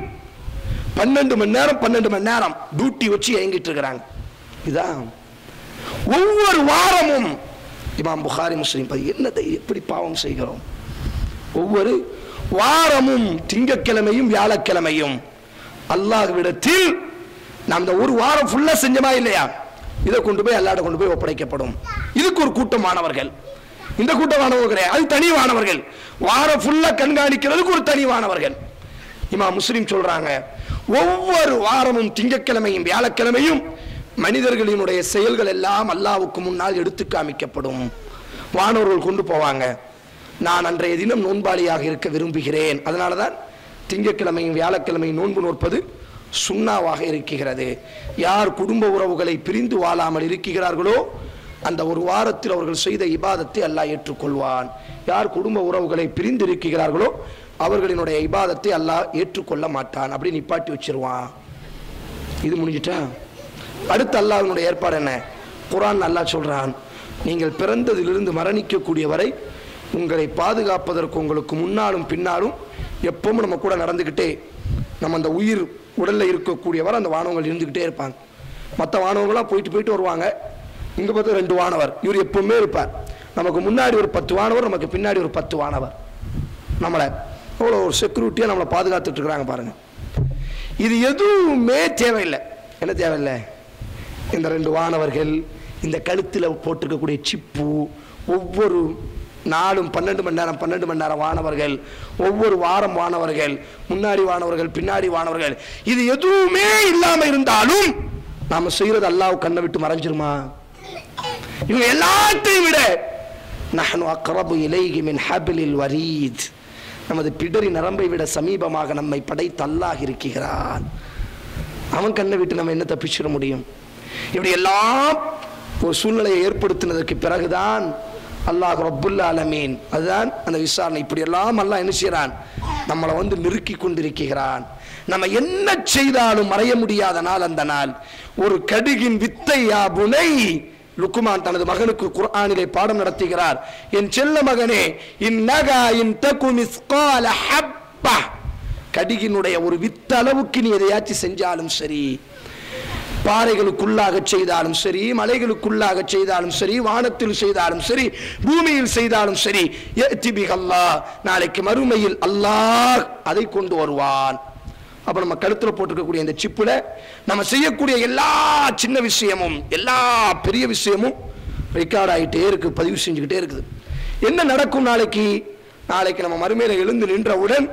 12 மணி நேரம் டியூட்டி வச்சு இயங்கிட்டு இருக்கிறாங்க. இதான் ஒவ்வொரு வாரமும் இமாம் புகாரி முஸ்லிம் என்னதை எப்படி பாவம் செய்கிறோம். ஒவ்வொரு வாரமும் திங்கட்கிழமையும் வியாழக்கிழமையும் அல்லாஹ்விடத்தில் நாம் இந்த ஒரு வாரம் ஃபுல்லா செஞ்சமா இல்லையா, இதை கொண்டு போய் அல்லாஹ்ட்ட கொண்டு போய் ஒப்படைக்கப்படும். இதுக்கு ஒரு கூட்டம் மாணவர்கள், இந்த கூட்டம் மாணவர்கள் அது தனி மாணவர்கள், வாரம் ஃபுல்லா கண்காணிக்கிறதுக்கு ஒரு தனி மாணவர்கள். இமாம் முஸ்லிம் சொல்றாங்க, ஒவ்வொரு வாரமும் திங்கட்கிழமையும் வியாழக்கிழமையும் மனிதர்களினுடைய செயல்கள் எல்லாம் அல்லாஹ்வுக்கு முன்னால் எடுத்து காமிக்கப்படும். வானவர்கள் கொண்டு போவாங்க. நான் அன்றைய தினம் நோன்பாளியாக இருக்க விரும்புகிறேன், அதனாலதான் திங்கட்கிழமையும் வியாழக்கிழமையும் நோன்பு நோற்பது சுன்னாவாக இருக்கிறது. யார் குடும்ப உறவுகளை பிரிந்து வாழாமல் இருக்கிறார்களோ அந்த ஒரு வாரத்தில் அவர்கள் செய்த இபாதத்தை அல்லாஹ் ஏற்றுக்கொள்வான். யார் குடும்ப உறவுகளை பிரிந்து இருக்கிறார்களோ அவர்களினுடைய இபாதத்தை அல்லாஹ் ஏற்றுக்கொள்ள மாட்டான். அப்படி நிப்பாட்டி வச்சிருவான். இது முடிஞ்சிட்டா அடுத்து அல்லாஹ்வினுடைய ஏற்பாடு என்ன? குர்ஆன் அல்லாஹ் சொல்றான், நீங்கள் பிறந்ததிலிருந்து மரணிக்கக்கூடிய வரை உங்களை பாதுகாப்பதற்கு உங்களுக்கு முன்னாலும் பின்னாலும் எப்பவும் நம்ம கூட நடந்துக்கிட்டே, நம்ம அந்த உயிர் உடல்ல இருக்கக்கூடியவர் அந்த வானவங்கள் இருந்துகிட்டே இருப்பாங்க. மற்ற வானவங்களாம் போயிட்டு வருவாங்க. இங்க பார்த்து 2 வானவர், இவர் எப்பவுமே இருப்பார். நமக்கு முன்னாடி ஒரு 10 வானவர், நமக்கு பின்னாடி ஒரு 10 வானவர். நம்மளை அவ்வளோ ஒரு செக்யூரிட்டியாக நம்மளை பாதுகாத்துட்டு இருக்கிறாங்க பாருங்க. இது எதுவுமே தேவையில்லை. என்ன தேவையில்லை? இந்த 2 வானவர்கள், இந்த கழுத்தில் போட்டிருக்கக்கூடிய சிப்பு, ஒவ்வொரு நாளும் 12 மணி நேரம் வானவர்கள், ஒவ்வொரு வாரம் வானவர்கள், முன்னாடி வானவர்கள், பின்னாடி வானவர்கள், இது எதுவுமே இல்லாம இருந்தாலும் நாம செய்யறது அல்லாஹ் கண்ணை விட்டு மறைஞ்சிருமா? இவங்க எல்லாத்தையும் விட நஹ்னு அக்ரபு இலைஹி மின் ஹப்லில் வரீத், நமது பிடரி நரம்பை விட சமீபமாக நம்மை படைத்த அல்லாஹ் இருக்கிறான். அவன் கண்ணை விட்டு நம்ம என்ன தப்பிச்சிட முடியும்? இப்படி எல்லாம் ஒரு சூழ்நிலையை ஏற்படுத்தினதற்கு பிறகுதான் அல்லாஹ் ரப்புல் ஆலமீன், அதுதான் அந்த விசாரணை. இப்படி எல்லாம் அல்லாஹ் என்ன செய்யறான், நம்மளை வந்து நெருக்கி கொண்டிருக்கிறான். நம்ம என்ன செய்தாலும் மறைய முடியாத நாள் அந்த நாள். ஒரு கடுகின் வித்தை யா புனை, லுக்மான் தனது மகனுக்கு குர்ஆனிலே பாடம் நடத்துகிறார். என் செல்ல மகனே, இன்னகா இன் தகு மிஸ்கால ஹப்பா, கடுகினுடைய ஒரு வித்தளவுக்கு நீ எதையாச்சும் செஞ்சாலும் சரி, பாறைகளுக்குள்ளாக செய்தாலும் சரி, மலைகளுக்குள்ளாக செய்தாலும் சரி, வானத்தில் செய்தாலும் சரி, பூமியில் செய்தாலும் சரி, அல்லாஹ், நாளைக்கு மறுமையில் அல்லாஹ் அதை கொண்டு வருவான். அப்ப நம்ம கழுத்துல போட்டுக்கக்கூடிய இந்த சிப்புல நம்ம செய்யக்கூடிய எல்லா சின்ன விஷயமும் எல்லா பெரிய விஷயமும் ரெக்கார்ட் ஆகிட்டே இருக்கு, பதிவு செஞ்சுக்கிட்டே இருக்குது. என்ன நடக்கும் நாளைக்கு? நாளைக்கு நம்ம மறுமையில எழுந்து நின்றவுடன்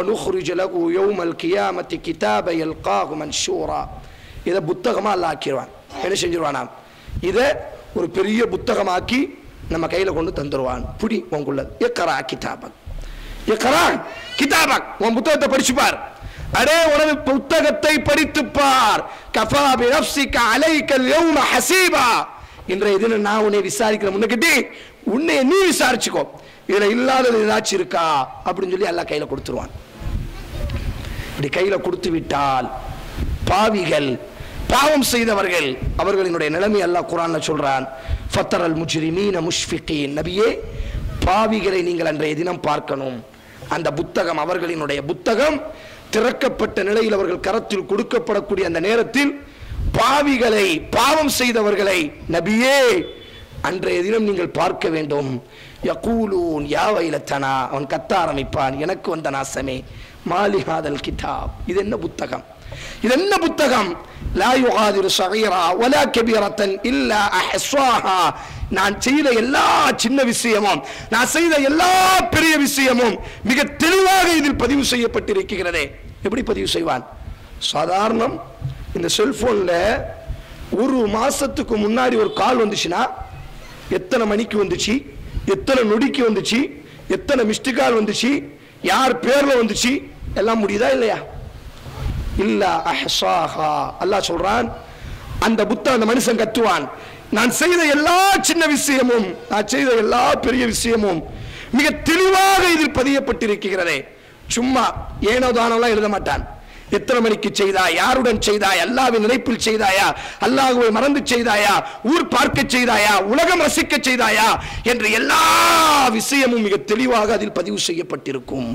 இதை புத்தகமா அல்லாஹ் ஆக்கிடுவான். என்ன செஞ்சிருவானா, இதை ஒரு பெரிய புத்தகமாக்கி நம்ம கையில கொண்டு தந்துருவான். புடி உங்களுள்ளது, இக்ரா கிதாபக், இக்ரா கிதாபக், உன் புத்தகத்தை படிச்சுப்பார். அடே உனது புத்தகத்தை படித்துப்பார். கஃபா பினஃப்ஸிக அலைக அல்யௌம ஹஸீபா, இன்றைய தினம் நான் உன்னை விசாரிக்கிற முன்னகிட்டே உன்னை நீ விசாரிச்சுக்கோ, இதுல இல்லாதது ஏதாச்சும் இருக்கா அப்படின்னு சொல்லி அல்லாஹ் கையில கொடுத்துருவான். இப்படி கையில கொடுத்து விட்டால் பாவிகள், பாவம் செய்தவர்கள், அவர்களினுடைய நிலைமை அல்லாஹ் குர்ஆன்ல சொல்றான். ஃபத்தரல் முஜ்ரிமீன முஷ்ஃபிகீன். நபியே, பாவிகளை நீங்கள் அன்றைய தினம் பார்க்கணும். அந்த புத்தகம், அவர்களினுடைய புத்தகம் திறக்கப்பட்ட நிலையில் அவர்கள் கரத்தில் கொடுக்கப்படக்கூடிய அந்த நேரத்தில் பாவிகளை, பாவம் செய்தவர்களை நபியே அன்றைய தினம் நீங்கள் பார்க்க வேண்டும். யகூலூன் யா வைலத்தனா, அவன் கத்த ஆரம்பிப்பான், எனக்கு வந்த நாசமே, மாலி ஹாதல் கிதாப், இது என்ன புத்தகம், இது என்ன புத்தகம், லா யுகாதிரு ஸகீரா வலா கபீரத்தன் இல்லா அஹ்ஸாஹா. நான் செய்த எல்லா சின்ன விஷயமும், நான் செய்த எல்லா பெரிய விஷயமும் மிக தெளிவாக இதில் பதிவு செய்யப்பட்டிருக்கிறது. எப்படி பதிவு செய்வான்? சாதாரணம் இந்த செல்போன்ல ஒரு மாசத்துக்கு முன்னாடி ஒரு கால் வந்துச்சுன்னா எத்தனை மணிக்கு வந்துச்சு, எத்தனை நொடிக்கு வந்துச்சு, எத்தனை மிஸ்டு கால் வந்துச்சு, யார் பேர்ல வந்துச்சு, எல்லாம் முடியுதா இல்லையா? இல்லா அஹ்ஸாஹா. அல்லாஹ் சொல்றான், அந்த புத்தகம், அந்த மனுஷன் கத்துவான், நான் செய்த எல்லா சின்ன விஷயமும், நான் செய்த எல்லா பெரிய விஷயமும் மிக தெளிவாக இதில் பதியப்பட்டிருக்கிறது. சும்மா ஏனோ தானெல்லாம் எழுத மாட்டான். எத்தனை மணிக்கு செய்தாய், யாருடன் செய்தாய், அல்லாஹ்வின் நினைப்பில் செய்தாயா, அல்லாஹ்வை மறந்து செய்தாயா, ஊர் பார்க்க செய்தாயா, உலகம் ரசிக்க செய்தாயா என்ற எல்லா விஷயமும் மிக தெளிவாக அதில் பதிவு செய்யப்பட்டிருக்கும்.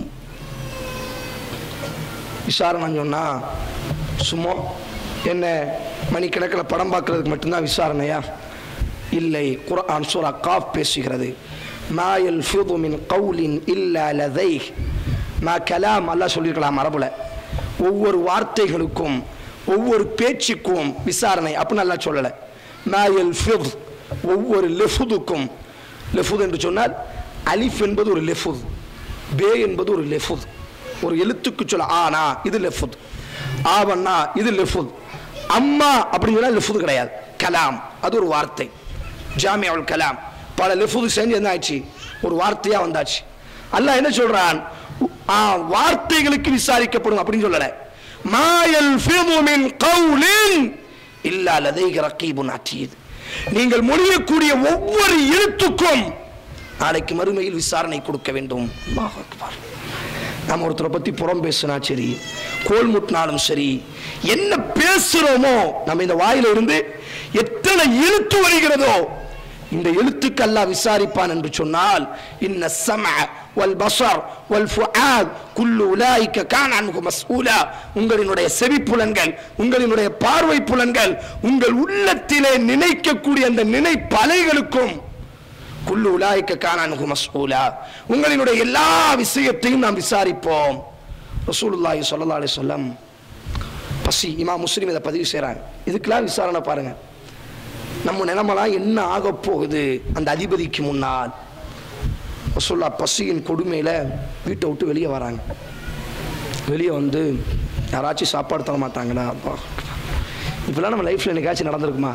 விசாரணை சொன்னா சும்மா என்ன மணிக்கணக்கில் படம் பார்க்கறதுக்கு மட்டும்தான் விசாரணையா? இல்லை. குர்ஆன் சூரா காஃப் பேசுகிறது, மா யல்ஃபிது மின் கௌலின் இல்லா லதைஹ். மா கலாம், அல்லாஹ் சொல்லியிருக்கலாம் அரபுல, ஒவ்வொரு வார்த்தைகளுக்கும் ஒவ்வொரு பேச்சுக்கும் விசாரணை அப்படின்னு அல்லாஹ் சொல்லலை. மா யல்ஃபிது, ஒவ்வொரு லெஃபுதுக்கும். லெஃபுத் என்று சொன்னால் அலிஃப் என்பது ஒரு லெஃபுத், பே என்பது ஒரு லெஃபுத். ஒரு எழுத்துக்கு சொல்ல ஆனா இது லெஃபுத், ஆவன்னா இது லெஃபுத், அம்மா அப்படின்னு சொன்னா லெஃபுத் கிடையாது, கலாம் அது ஒரு வார்த்தை. ஜாமிஉல் கலாம், பல லெஃபுத் சேர்ந்து என்ன ஆச்சு, ஒரு வார்த்தையா வந்தாச்சு. அல்லாஹ் என்ன சொல்றான், வார்த்தைகளுக்கு விசாரிக்கப்படும் அப்படின்னு சொல்லல. மா யல்ஃபிது மின் கௌலின் இல்லா லதைஹி ரகீபுன் அதீத். நீங்கள் மொழியக்கூடிய ஒவ்வொரு எழுத்துக்கும் நாளைக்கு மறுமையில் விசாரணை கொடுக்க வேண்டும். அல்லாஹ் அக்பர். நம்ம ஒருத்தரை பத்தி புறம் பேசினா சரி, கோல் முட்டினாலும் சரி, என்ன பேசுறோமோ நம்ம இந்த வாயில இருந்து எத்தனை எழுத்து வருகிறதோ இந்த எழுத்துக்கு அல்லாஹ் விசாரிப்பான் என்று சொன்னால், இன்ன ஸம்அ வல் பஸர் வல் ஃபுஆத் குல்லு உலாயிக கான அன்ஹு மஸ்ஊலா. உங்களினுடைய செவி புலன்கள், உங்களினுடைய பார்வை புலன்கள், உங்கள் உள்ளத்திலே நினைக்கக்கூடிய அந்த நினைப்பலைகளுக்கும் குல்லு உலாயிக கான அன்ஹு மஸ்ஊலா, உங்களினுடைய எல்லா விஷயத்தையும் நாம் விசாரிப்போம். ரசூலுல்லாஹி ஸல்லல்லாஹு அலைஹி வஸல்லம் பசி, இமாம் முஸ்லிம் இதை பதிவு செய்றாங்க. இதுக்கெல்லாம் விசாரணை பாருங்க. நம்ம நிலைமெல்லாம் என்ன ஆக போகுது அந்த அதிபதிக்கு முன்னால். ரசூலுல்லாஹ் பசியின் கொடுமையில வீட்டை விட்டு வெளியே வராங்க. வெளியே வந்து யாராச்சும் சாப்பாடு தர மாட்டாங்களா? இப்பெல்லாம் நம்ம லைஃப்ல என்னைக்காச்சும் நடந்திருக்குமா?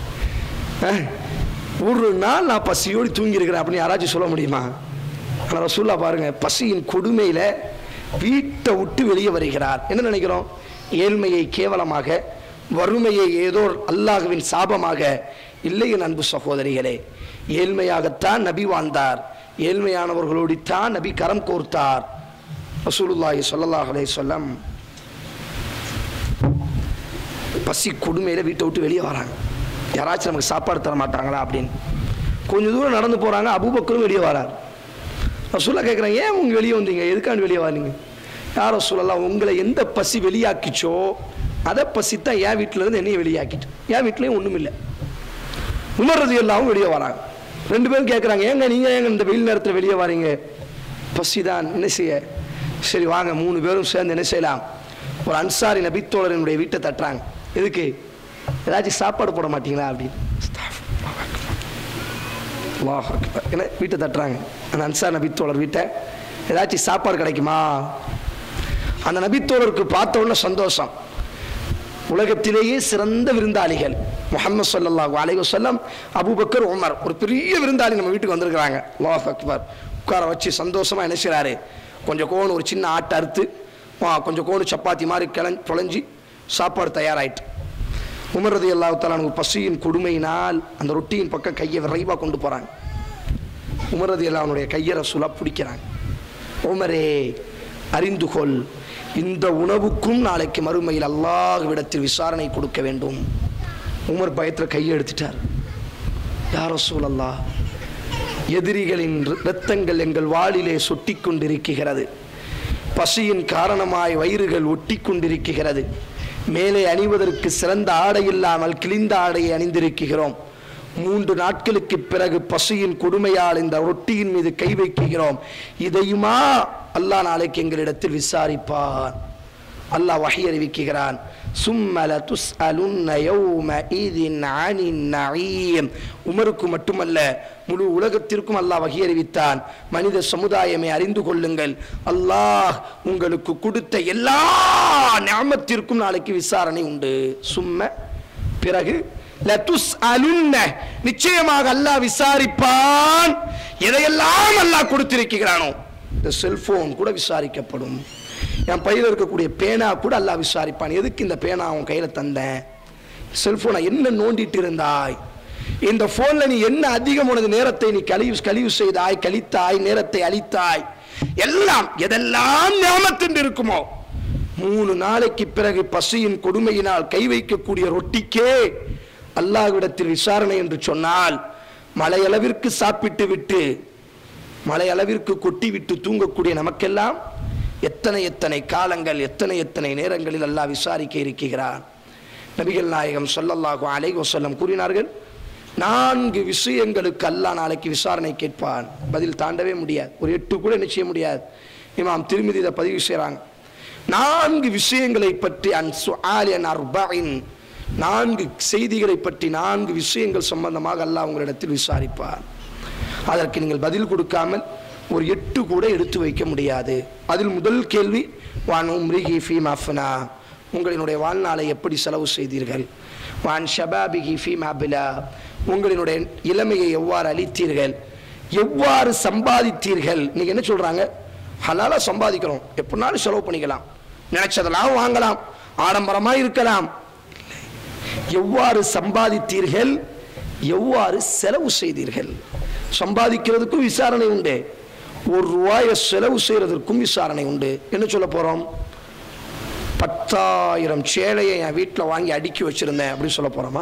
ஒரு நாள் நான் பசியோடு தூங்கி இருக்கிறேன் அப்படின்னு யாராச்சும் சொல்ல முடியுமா? ஆனால் ரசூலுல்லாஹ் பாருங்க, பசியின் கொடுமையில வீட்டை விட்டு வெளியே வருகிறார். என்ன நினைக்கிறோம்? ஏழ்மையை கேவலமாக, வறுமையை ஏதோ அல்லாஹ்வின் சாபமாக இல்லை. என் அன்பு சகோதரிகளே, ஏழ்மையாகத்தான் நபி வாழ்ந்தார், ஏழ்மையானவர்களோடு தான் நபி கரம் கோர்த்தார். ரசூலுல்லாஹி ஸல்லல்லாஹு அலைஹி வஸல்லம் பசி கொடுமையில வீட்டை விட்டு வெளியே வராங்க. யாராச்சும் நமக்கு சாப்பாடு தர மாட்டாங்களா அப்படின்னு கொஞ்சம் தூரம் நடந்து போறாங்க. அபூபக்கரும் வெளியே வரார். ரசூலுல்லாஹ் கேட்குறாங்க, ஏன் உங்க வெளியே வந்தீங்க, எதுக்காண்டு வெளியே வாரீங்க? யார் ரசூலுல்லாஹ், உங்களை எந்த பசி வெளியாக்கிச்சோ அதை பசி தான் என் வீட்டில இருந்து என்னையும் வெளியாக்கிட்டு, என் வீட்லையும் ஒன்றும் இல்லை. உமர் ரலியல்லாஹு வெளியே வராங்க. ரெண்டு பேரும் கேட்குறாங்க, ஏங்க நீங்கள் ஏங்க இந்த வெயில் நேரத்தில் வெளியே வரீங்க? பசி தான், என்ன செய்ய? சரி வாங்க, மூணு பேரும் சேர்ந்து என்ன செய்யலாம், ஒரு அன்சாரி நபித்தோழரினுடைய வீட்டை தட்டுறாங்க. எதுக்கு? ஏதாச்சும் சாப்பாடு போட மாட்டீங்களா அப்படின்னு. என்ன வீட்டை தட்டுறாங்க, அந்த அன்சார் நபித்தோழர் வீட்டை, ஏதாச்சும் சாப்பாடு கிடைக்குமா? அந்த நபித்தோழருக்கு பார்த்த உடனே சந்தோஷம். உலகத்திலேயே சிறந்த விருந்தாளிகள் முஹம்மது ஸல்லல்லாஹு அலைஹி வஸல்லம், அபூபக்கர், உமர், ஒரு பெரிய விருந்தாளி நம்ம வீட்டுக்கு வந்திருக்கிறாங்க. அல்லாஹ் அக்பர். உட்கார வச்சு சந்தோஷமா என்ன செய்றாரு, கொஞ்சம் கோணு ஒரு சின்ன ஆட்டை அறுத்து கொஞ்சம் கோணு சப்பாத்தி மாதிரி தொலைஞ்சி சாப்பாடு தயாராயிட்டு. உமர் ரலியல்லாஹு தஆலா அன்ஹு பசியின் கொடுமையினால் அந்த ரொட்டியின் பக்கம் கையை விரைவாக கொண்டு போறாங்க. உமர் ரலியல்லாஹு அன்ஹுடைய கையை ரசூலா பிடிக்கிறாங்க. உமரே அறிந்து கொள், இந்த உணவுக்கும் நாளைக்கு மறுமையில் அல்லாஹ்விடத்தில் விசாரணை கொடுக்க வேண்டும். உமர் பயத்தில் கையை எடுத்துட்டார். யா ரசூலல்லாஹ், எதிரிகளின் இரத்தங்கள் எங்கள் வாளிலே சொட்டி கொண்டிருக்கிறது, பசியின் காரணமாய் வயிறுகள் ஒட்டி கொண்டிருக்கிறது, மேலே அணிவதற்கு சிறந்த ஆடை இல்லாமல் கிழிந்த ஆடையை அணிந்திருக்கிறோம், 3 நாட்களுக்கு பிறகு பசியின் கொடுமையால் இந்த ரொட்டியின் மீது கை வைக்கிறோம், இதையுமா அல்லாஹ் நாளைக்கு எங்களிடத்தில் விசாரிப்பான். அல்லாஹ் வஹி அறிவிக்கிறான், சும்மல துஸ்அலுன்ன யௌமஇதின் அனின் நஈம். உமருக்கு மட்டுமல்ல முழு உலகத்திற்கும் அல்லாஹ் வஹி அறிவித்தான். மனித சமுதாயமே அறிந்து கொள்ளுங்கள், அல்லாஹ் உங்களுக்கு கொடுத்த எல்லா நிஅமத்திற்கும் நாளைக்கு விசாரணை உண்டு. சும்ம பிறகு லதுஸ்அலுன்ன, நிச்சயமாக அல்லாஹ் விசாரிப்பான். எதையெல்லாம் அல்லாஹ் கொடுத்திருக்கிறானோ, இந்த செல்போன் கூட விசாரிக்கப்படும், என் பையில் இருக்கக்கூடிய பேனா கூட அல்லாஹ் விசாரிப்பான். எதுக்கு இந்த பேனா அவன் கையில் தந்தேன், செல்போனை என்ன நோண்டிட்டு இருந்தாய், இந்த போன்ல நீ என்ன அதிகம் உனது நேரத்தை நீ கழிவு செய்தாய், கழித்தாய், நேரத்தை அழித்தாய், எல்லாம் எதெல்லாம் நியாமத்தின் இருக்குமோ 3 நாளைக்கு பிறகு பசியின் கொடுமையினால் கை வைக்கக்கூடிய ரொட்டிக்கே அல்லாஹ்விடத்தில் விசாரணை என்று சொன்னால், மலையளவிற்கு சாப்பிட்டு விட்டு மலையளவிற்கு கொட்டி விட்டு தூங்கக்கூடிய நமக்கெல்லாம் எத்தனை எத்தனை காலங்கள், எத்தனை நேரங்களில் அல்லாஹ் விசாரிக்க இருக்கிறான். நபிகள் நாயகம் ஸல்லல்லாஹு அலைஹி வஸல்லம் கூறினார்கள், 4 விஷயங்களுக்கு அல்லாஹ் நாளைக்கு விசாரணை கேட்பான். பதில் தாண்டவே முடியாது, ஒரு 8 கூட நிச்சய முடியாது. இமாம் திருமிதி இதை பதிவு செய்கிறாங்க. 4 விஷயங்களை பற்றி அன் சுஆலி அன் அர்பஇன், 4 செய்திகளை பற்றி 4 விஷயங்கள் சம்பந்தமாக அல்லாஹ் உங்களிடத்தில் விசாரிப்பார். அதற்கு நீங்கள் பதில் கொடுக்காமல் ஒரு 8 கூட எடுத்து வைக்க முடியாது. அதில் முதல் கேள்வி, வான் உம்ரிஹி ஃபீமா அஃப்னா, உங்களினுடைய வாழ்நாளை எப்படி செலவு செய்தீர்கள், வான் ஷபாபிஹி ஃபீமா பிலா, உங்களினுடைய இளமையை எவ்வாறு அளித்தீர்கள், எவ்வாறு சம்பாதித்தீர்கள். நீங்க என்ன சொல்றாங்க, ஹலாலா சம்பாதிக்கிறோம், எப்படினாலும் செலவு பண்ணிக்கலாம், நினைச்சதெல்லாம் வாங்கலாம், ஆடம்பரமாக இருக்கலாம். எவ்வாறு சம்பாதித்தீர்கள், எவ்வாறு செலவு செய்தீர்கள். சம்பாதிக்கிறதுக்கும் விசாரணை உண்டு, 1 ரூபாயை செலவு செய்யறதற்கும் விசாரணை உண்டு. என்ன சொல்ல போறோம், 10,000 சேலையை என் வீட்டில் வாங்கி அடுக்கி வச்சிருந்தேன் அப்படின்னு சொல்ல போறோமா?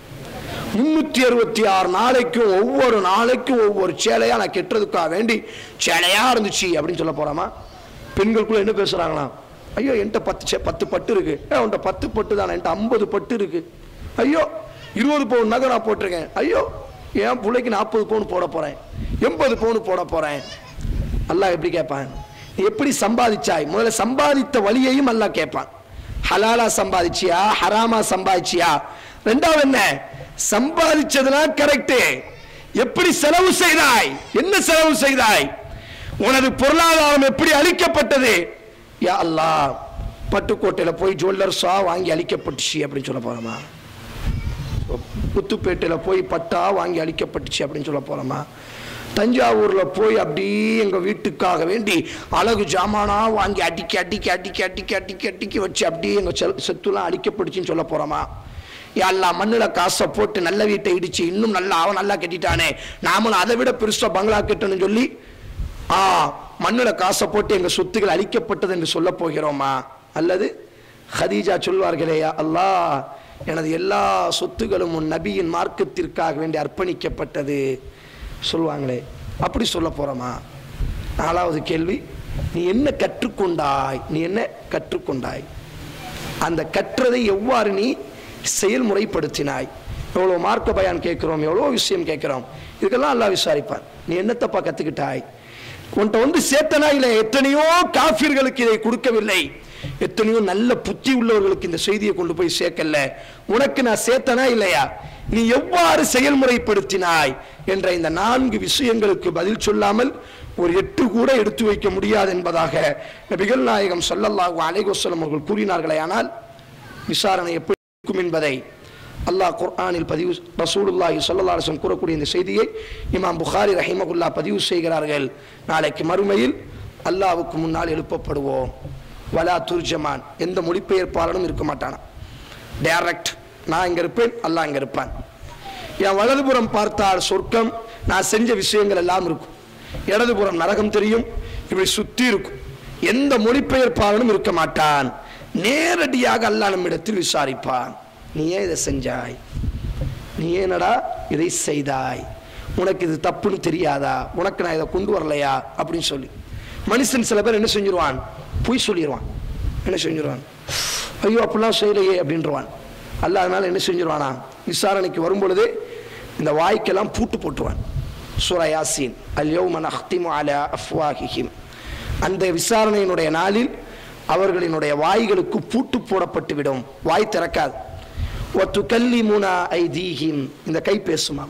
366 நாளைக்கும் ஒவ்வொரு நாளைக்கும் ஒவ்வொரு சேலையா நான் கெட்டுறதுக்காக வேண்டி சேலையா இருந்துச்சு அப்படின்னு சொல்ல போறோமா? பெண்களுக்குள்ள என்ன பேசுறாங்களா, ஐயோ என்கிட்ட 10 பட்டு இருக்கு, உன்ட்ட 10 பட்டு தானே, என்கிட்ட 50 பட்டு இருக்கு, ஐயோ 20 பவுன் நகை நான் போட்டிருக்கேன், ஐயோ என் பிள்ளைக்கு 40 பவுன் போட போறேன், 80 பவுன் போட போறேன். அல்லாஹ் எப்படி கேட்பான், நீ எப்படி சம்பாதிச்சாய், முதல்ல சம்பாதித்த வழியையும் அல்லாஹ் கேட்பான். ஹலாலா சம்பாதிச்சியா, ஹராமா சம்பாதிச்சியா, ரெண்டாவது என்ன சம்பாதிச்சதுலாம் கரெக்ட், எப்படி செலவு செய்தாய், என்ன செலவு செய்தாய், உனது பொருளாதாரம் எப்படி அளிக்கப்பட்டது. யா அல்லாஹ், பட்டுக்கோட்டையில் போய் ஜுவல்லர்ஸா வாங்கி அளிக்கப்பட்டுச்சு அப்படின்னு சொல்ல போறோமா? புத்துப்பேட்டையில் போய் பட்டா வாங்கி அளிக்கப்பட்டுச்சு அப்படின்னு சொல்ல போறோமா? தஞ்சாவூரில் போய் அப்படியே எங்கள் வீட்டுக்காக வேண்டி அழகு ஜாமானா வாங்கி அடிக்கி வச்சு அப்படியே எங்கள் செத்துலாம் அடிக்கப்பட்டுச்சுன்னு சொல்ல போறோமா? எல்லாம் மண்ணில் காசை போட்டு நல்ல வீட்டை இடிச்சு இன்னும் நல்லா அவன் நல்லா கட்டிட்டானே, நாமளும் அதை விட பெருசா பங்களா கட்டணும்னு சொல்லி மண்ணில் காசை போட்டு எங்கள் சொத்துக்கள் அழிக்கப்பட்டது என்று சொல்ல போகிறோமா? அல்லது ஹதீஜா சொல்வார்களே, யா அல்லாஹ், எனது எல்லா சொத்துகளும் உன் நபியின் மார்க்கத்திற்காக வேண்டி அர்ப்பணிக்கப்பட்டது சொல்லுவாங்களே, அப்படி சொல்ல போறோமா? 4வது கேள்வி, நீ என்ன கற்றுக்கொண்டாய், நீ என்ன கற்றுக்கொண்டாய், அந்த கற்றதை எவ்வாறு நீ செயல்முறைப்படுத்தினாய். எவ்வளோ மார்க்க பயான் கேட்கிறோம், எவ்வளோ விஷயம் கேட்கிறோம், இதுக்கெல்லாம் அல்லாஹ் விசாரிப்பான். நீ என்னத்தப்பா கத்துக்கிட்டாய், உன்ட்ட வந்து சேர்த்தனா இல்லை, எத்தனையோ காஃபிர்களுக்கு இதை கொடுக்கவில்லை, எத்தனையோ நல்ல புத்தி உள்ளவர்களுக்கு இந்த செய்தியை கொண்டு போய் சேர்க்கல, உனக்கு நான் சேர்த்தனா இல்லையா, நீ எவ்வாறு செயல்முறைப்படுத்தினாய் என்ற இந்த 4 விஷயங்களுக்கு பதில் சொல்லாமல் ஒரு 8 கூட எடுத்து வைக்க முடியாது என்பதாக நபிகள் நாயகம் ஸல்லல்லாஹு அலைஹி வஸல்லம் அவர்கள் கூறினார்களே. ஆனால் விசாரணை எப்படி இருக்கும் என்பதை அல்லாஹ் குர்ஆனில் பதிவு, ரசூலுல்லாஹி ஸல்லல்லாஹு அலைஹி வஸல்லம் கூறக்கூடிய இந்த செய்தியை இமாம் புகாரி ரஹிமஹுல்லாஹ் பதிவு செய்கிறார்கள். நாளைக்கு மறுமையில் அல்லாஹ்வுக்கு முன்னால் எழுப்பப்படுவோம். வலா துர்ஜமான், எந்த மொழிபெயர்ப்பாளனும் இருக்க மாட்டானா, டைரக்ட், நான் இங்க இருப்பேன், அல்லாஹ் இங்க இருப்பான். என் வலதுபுறம் பார்த்தால் சொர்க்கம், நான் செஞ்ச விஷயங்கள் எல்லாம் இருக்கும், இடதுபுறம் நரகம் தெரியும், இப்படி சுத்தி இருக்கும். எந்த மொழிபெயர்ப்பாளனும் இருக்க மாட்டான். நேரடியாக அல்லாஹ் நம்மிடத்தில் விசாரிப்பான். நீ ஏன் இதை செஞ்சாய், நீ ஏனடா இதை செய்தாய், உனக்கு இது தப்புன்னு தெரியாதா, உனக்கு நான் இதை கொண்டு வரலையா அப்படின்னு சொல்லி. மனுஷன் சில பேர் என்ன செஞ்சிருவான், பொய் சொல்லிடுவான். என்ன செஞ்சிருவான், ஐயோ அப்படிலாம் செய்யலையே அப்படின்றவான். அல்லாஹ் அதனால என்ன செஞ்சிருவானா, விசாரணைக்கு வரும் பொழுது இந்த வாய்க்கெல்லாம் பூட்டு போட்டுருவான். சூரா யாசீன், அல்யௌம நஹ்திமு அலா அஃப்வாஹிஹிம், அந்த விசாரணையினுடைய நாளில் அவர்களினுடைய வாய்களுக்கு பூட்டு போடப்பட்டு விடும், வாய் திறக்காது. வதுகல்லிமுனா ஐதீஹிம், இந்த கை பேசுமாம்.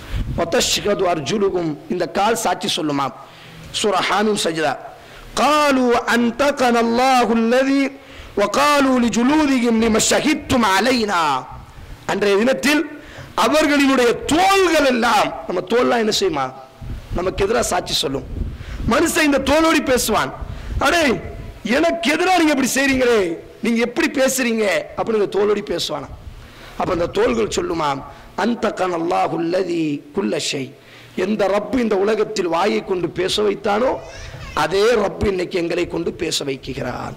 வதஷ்ஹது அர்ஜுலுஹும், இந்த கால் சாட்சி சொல்லுமாம். சூரா ஹாமீம் சஜ்தா. காலு அன்தகன அல்லாஹு அல்லதி வகாலு லிஜுலூதிஹிம் லிமா ஷஹித்தும் அலைனா, அன்றைய தினத்தில் அவர்களினுடைய தோள்கள் எல்லாம், நம்ம தோல்லாம் என்ன செய்யுமா, நமக்கு எதிராக சாட்சி சொல்லும். மனுஷன் இந்த தோலோடி பேசுவான், அடே எனக்கு எதிராக நீங்க எப்படி செய்றீங்களே, நீங்க எப்படி பேசுறீங்க அப்படின்னு தோலோடி பேசுவானா. அப்ப அந்த தோள்கள் சொல்லுமாம், அன்தகன அல்லாஹு அல்லதி குல்ல ஷை, எந்த ரப்பு இந்த உலகத்தில் வாயை கொண்டு பேச வைத்தானோ அதே ரப்பு இன்னைக்கு எங்களை கொண்டு பேச வைக்கிறான்.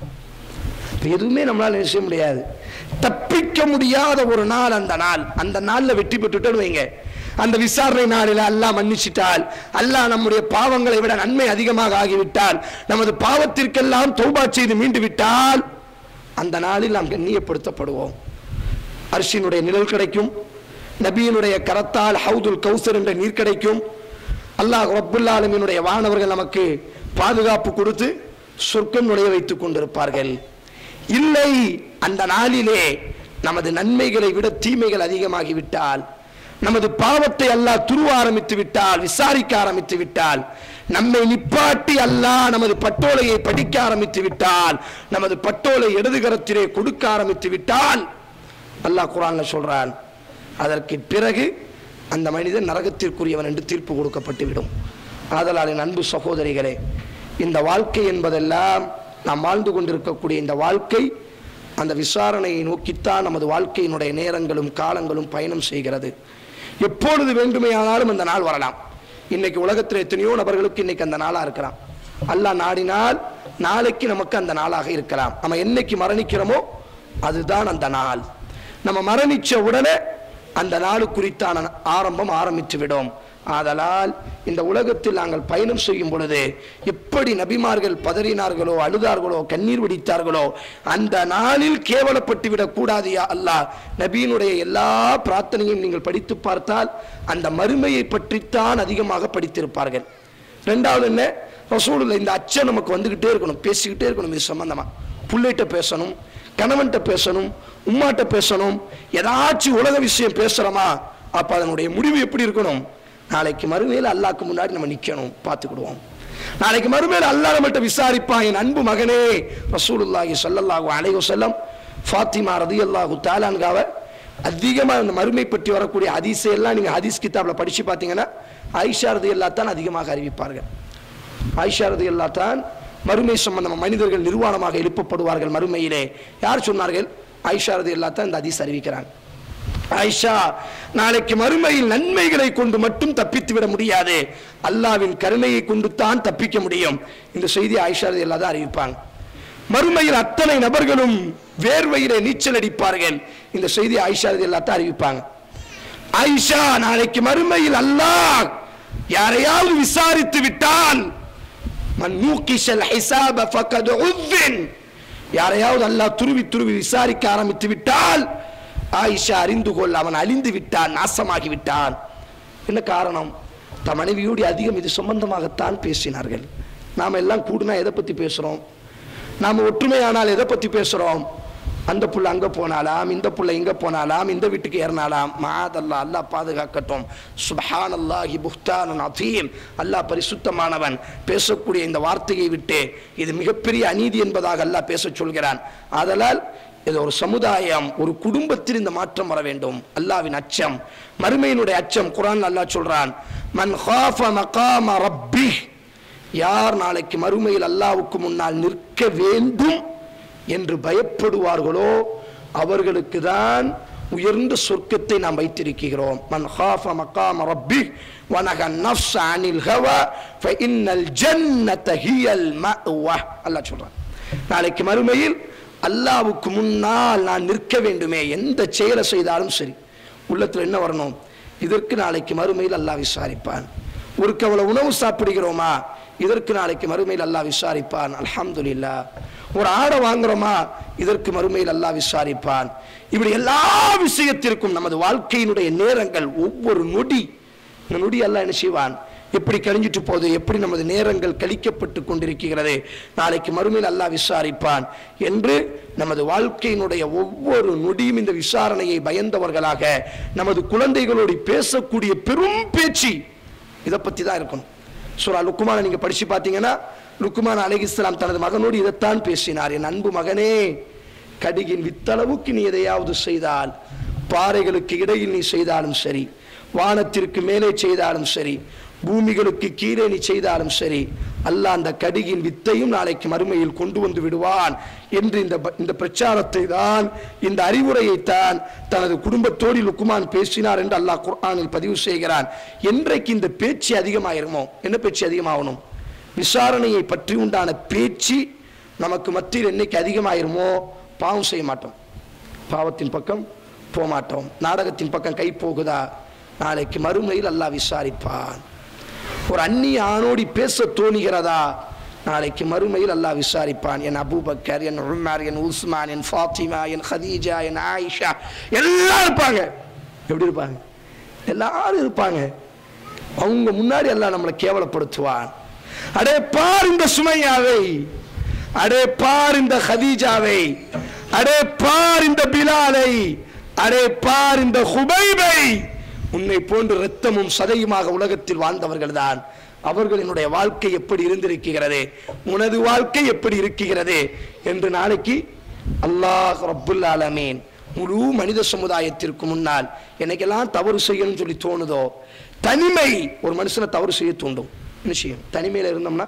எதுவுமே நம்மளால என்ன செய்ய முடியாது, தப்பிக்க முடியாத ஒரு நாள் அந்த நாள். அந்த நாள்ல வெற்றி பெற்றுட்டோன்னு வைங்க, அந்த விசாரணை நாளில் அல்லாஹ் மன்னிச்சிட்டால், அல்லாஹ் நம்முடைய பாவங்களை விட நன்மை அதிகமாக ஆகிவிட்டால், நமது பாவத்திற்கெல்லாம் தௌபா செய்து மீண்டு விட்டால், அந்த நாளில் நாம் கண்ணியப்படுத்தப்படுவோம். அர்ஷினுடைய நிழல் கிடைக்கும், நபியினுடைய கரத்தால் ஹவுதுல் கௌசர் என்ற நீர் கிடைக்கும். அல்லாஹ் ரப்புல் ஆலமீனுடைய வானவர்கள் நமக்கு பாதுகாப்பு கொடுத்து சொர்க்கம் நுழைய வைத்துக் கொண்டிருப்பார்கள். இல்லை, அந்த நாளிலே நமது நன்மைகளை விட தீமைகள் அதிகமாகிவிட்டால், நமது பாவத்தை அல்லாஹ் துருவ ஆரம்பித்து விட்டால், விசாரிக்க ஆரம்பித்து விட்டால், நம்மை நிப்பாட்டி அல்லாஹ் நமது பட்டோலையை படிக்க ஆரம்பித்து விட்டால், நமது பட்டோலை இடதுகரத்திலே கொடுக்க ஆரம்பித்து விட்டால், அல்லாஹ் குர்ஆன்ல சொல்றான், அதற்கு பிறகு அந்த மனிதன் நரகத்திற்குரியவன் என்று தீர்ப்பு கொடுக்கப்பட்டு விடும். ஆதலால் என் அன்பு சகோதரிகளே, இந்த வாழ்க்கை என்பதெல்லாம் நாம் வாழ்ந்து கொண்டிருக்கக்கூடிய இந்த வாழ்க்கை அந்த விசாரணையை நோக்கித்தான் நமது வாழ்க்கையினுடைய நேரங்களும் காலங்களும் பயணம் செய்கிறது. எப்பொழுது வேண்டுமையானாலும் அந்த நாள் வரலாம். இன்னைக்கு உலகத்தில் எத்தனையோ நபர்களுக்கு இன்னைக்கு அந்த நாளா இருக்கலாம். அல்லாஹ் நாடினால் நாளைக்கு நமக்கு அந்த நாளாக இருக்கலாம். நம்ம என்னைக்கு மரணிக்கிறோமோ அதுதான் அந்த நாள். நம்ம மரணிச்ச உடனே அந்த நாளு குறித்தான ஆரம்பம் ஆரம்பித்து விடும். ஆதலால் இந்த உலகத்தில் நாங்கள் பயணம் செய்யும் பொழுது எப்படி நபிமார்கள் பதறினார்களோ, அழுதார்களோ, கண்ணீர் வடித்தார்களோ, அந்த நாளில் கேவலப்பட்டு விடக் கூடாது யா அல்லாஹ். நபியினுடைய எல்லா பிரார்த்தனையும் நீங்கள் படித்து பார்த்தால் அந்த மறுமையை பற்றித்தான் அதிகமாக படித்திருப்பார்கள். ரெண்டாவது என்ன, ரசூலுல்லாஹ் இந்த அச்சம் நமக்கு வந்துகிட்டே இருக்கணும், பேசிக்கிட்டே இருக்கணும். இது சம்பந்தமா புள்ளைகிட்ட பேசணும், கணவன்கிட்ட பேசணும், உம்மாட்ட பேசணும். ஏதாச்சும் உலக விஷயம் பேசுறோமா, அப்ப அதனுடைய முடிவு எப்படி இருக்கணும், நாளைக்கு மறுமையில் அல்லாஹ்க்கு முன்னாடி நம்ம நிக்கணும், பார்த்துக்கிடுவோம். நாளைக்கு மறுமையில் அல்லாஹ் நம்மகிட்ட விசாரிப்பான். என் அன்பு மகனே ரசூலுல்லாஹி ஸல்லல்லாஹு அலைஹி வஸல்லம் ஃபாத்திமா ரலியல்லாஹு தஆலா அன்ஹாவை அதிகமாக இந்த மறுமை பற்றி வரக்கூடிய ஹதீஸை எல்லாம் நீங்க ஹதீஸ் கிதாப்ல படிச்சு பார்த்தீங்கன்னா ஆயிஷா ரலியல்லாஹு தான் அதிகமாக அறிவிப்பார்கள். ஆயிஷா ரலியல்லாஹு தான் மறுமை சம்பந்தமாக மனிதர்கள் நிர்வாணமாக எழுப்பப்படுவார்கள் மறுமையிலே. யார் சொன்னார்கள்? ஆயிஷா ரலியல்லாஹு தான் இந்த ஹதீஸ் அறிவிக்கிறாங்க. ஆயிஷா, நாளைக்கு மறுமையில் நன்மைகளை கொண்டு மட்டும் தப்பித்து விட முடியாது, அல்லாஹ்வின் கருணையை கொண்டு தான் தப்பிக்க முடியும். இந்த செய்தி ஆயிஷா ரலியல்லாஹு தான் அறிவிப்பாங்க. மறுமையில் அத்தனை நபர்களும் வேர்வையிலே நீச்சல் அடிப்பார்கள். இந்த செய்தி ஆயிஷா ரலியல்லாஹு தான் அறிவிப்பாங்க. ஆயிஷா, நாளைக்கு மறுமையில் அல்லாஹ் யாரையாவது விசாரித்து விட்டால், மன் நூகிஷல் ஹிசாப ஃபகத் உஃபின், யாரையாவது அல்லாஹ் துருவி துருவி விசாரிக்க ஆரம்பித்து விட்டால் ஆயிஷா அறிந்து கொள், அவன் அழிந்து விட்டான், நாசமாகி விட்டான். என்ன காரணம்? தன் மனைவியோடு அதிகம் இது சம்பந்தமாகத்தான் பேசினார்கள். நாம் எல்லாம் கூடுனா எதை பற்றி பேசுகிறோம்? நாம் ஒற்றுமையானால் எதை பற்றி பேசுகிறோம்? அந்த புள்ள அங்கே போனாலாம், இந்த புள்ள இங்கே போனாலாம், இந்த வீட்டுக்கு ஏறினாலாம். மாதல்லா, அல்லாஹ் பாதுகாக்கட்டும். சுப்ஹானல்லாஹி புஹ்தானுன் அதீம், அல்லாஹ் பரிசுத்தமானவன். பேசக்கூடிய இந்த வார்த்தையை விட்டு இது மிகப்பெரிய அநீதி என்பதாக அல்லாஹ் பேச சொல்கிறான். ஆதலால் இது ஒரு சமுதாயம், ஒரு குடும்பத்தில் இந்த மாற்றம் வர வேண்டும். அல்லாஹ்வின் அச்சம், மறுமையினுடைய அச்சம். குர்ஆன் அல்லாஹ் சொல்றான், மன் காஃப மகாம ரப்பிஹ், யார் நாளைக்கு மறுமையில் அல்லாஹ்வுக்கு முன்னால் நிற்க வேண்டும் என்று பயப்படுவார்களோ அவர்களுக்கு தான் உயர்ந்த சொர்க்கத்தை நாம் வைத்திருக்கிறோம். மன் ஹாஃப மகாம ரப்பி வனஹா நஃப்ஸ அனில் ஹவா ஃபஇன்னல் ஜன்னத ஹியல் மஅவா. அல்லாஹ் சொல்றான், நாளைக்கு மறுமையில் அல்லாஹ்வுக்கு முன்னால் நான் நிற்க வேண்டுமே, எந்த செயலை செய்தாலும் சரி உள்ளத்தில் என்ன வரணும், இதற்கு நாளைக்கு மறுமையில் அல்லாஹ் விசாரிப்பான். ஒரு கவலை உணவு சாப்பிடுகிறோமா, இதற்கு நாளைக்கு மறுமையில் அல்லாஹ் விசாரிப்பான். அல்ஹம்துலில்லாஹ். ஒரு ஆடை வாங்குறோமா, இதற்கு மறுமையில் அல்லாஹ் விசாரிப்பான். இப்படி எல்லா விஷயத்திற்கும் நமது வாழ்க்கையினுடைய நேரங்கள், ஒவ்வொரு நொடி, இந்த நொடி அல்லாஹ் என்ன செய்வான், எப்படி கழிஞ்சிட்டு போகுது, எப்படி நமது நேரங்கள் கழிக்கப்பட்டு கொண்டிருக்கிறது, நாளைக்கு மறுமையில் அல்லாஹ் விசாரிப்பான் என்று நமது வாழ்க்கையினுடைய ஒவ்வொரு நொடியும் இந்த விசாரணையை பயந்தவர்களாக நமது குழந்தைகளோடு பேசக்கூடிய பெரும் பேச்சு இதை பற்றி தான் இருக்கணும். சூரா லுக்மானை நீங்க படிச்சு பார்த்தீங்கன்னா, லுக்மான் அலைஹிஸ்ஸலாம் தனது மகனோடு இதைத்தான் பேசினார். என் அன்பு மகனே, கடுகின் வித்தளவுக்கு நீ எதையாவது செய்தால், பாறைகளுக்கு இடையில் நீ செய்தாலும் சரி, வானத்திற்கு மேலே செய்தாலும் சரி, பூமிகளுக்கு கீழே நீ செய்தாலும் சரி, அல்லாஹ் அந்த கடுகின் வித்தையும் நாளைக்கு மறுமையில் கொண்டு வந்து விடுவான் என்று இந்த பிரச்சாரத்தை தான், இந்த அறிவுரையை தான் தனது குடும்பத்தோடு லுக்மான் பேசினார் என்று அல்லாஹ் குர்ஆனில் பதிவு செய்கிறான். என்றைக்கு இந்த பேச்சு அதிகமாயிருமோ, என்ன பேச்சு அதிகமாகணும், விசாரணையை பற்றி உண்டான பேச்சு நமக்கு மத்தியில் என்னைக்கு அதிகமாயிருமோ, பாவம் செய்ய மாட்டோம், பாவத்தின் பக்கம் போக மாட்டோம். நாடகத்தின் பக்கம் கை போகுதா, நாளைக்கு மறுமையில் அல்லாஹ் விசாரிப்பான். ஒரு அந்நிய ஆணோடி பேச தோணுகிறதா, நாளைக்கு மறுமையில் அல்லாஹ் விசாரிப்பான். என் அபூபக்கர், என் உமர், என் உஸ்மான், என் ஃபாத்திமா, என் ஹதீஜா, என் ஆயிஷா எல்லாம் இருப்பாங்க. எப்படி இருப்பாங்க, எல்லாரும் இருப்பாங்க. அவங்க முன்னாடி எல்லாம் நம்மளை கேவலப்படுத்துவான். அடே பார் இந்த சுமையாவை, அடே பார் இந்த ஹதீஜாவை, அடே பார் இந்த பிலாலை, அடே பார் இந்த ஹுபைபை, உன்னை போன்று இரத்தமும் சதையுமாக உலகத்தில் வாழ்ந்தவர்கள் தான். அவர்களினுடைய வாழ்க்கை எப்படி இருந்திருக்கிறது, உனது வாழ்க்கை எப்படி இருக்கிறது என்று நாளைக்கு அல்லாஹ் ரப்புல் ஆலமீன் முழு மனித சமுதாயத்திற்கு முன்னால் என்னைக்கெல்லாம் தவறு செய்யணும்னு சொல்லி தோணுதோ, தனிமை ஒரு மனுஷனை தவறு செய்ய தூண்டும். என்ன செய்யும், தனிமையில் இருந்தோம்னா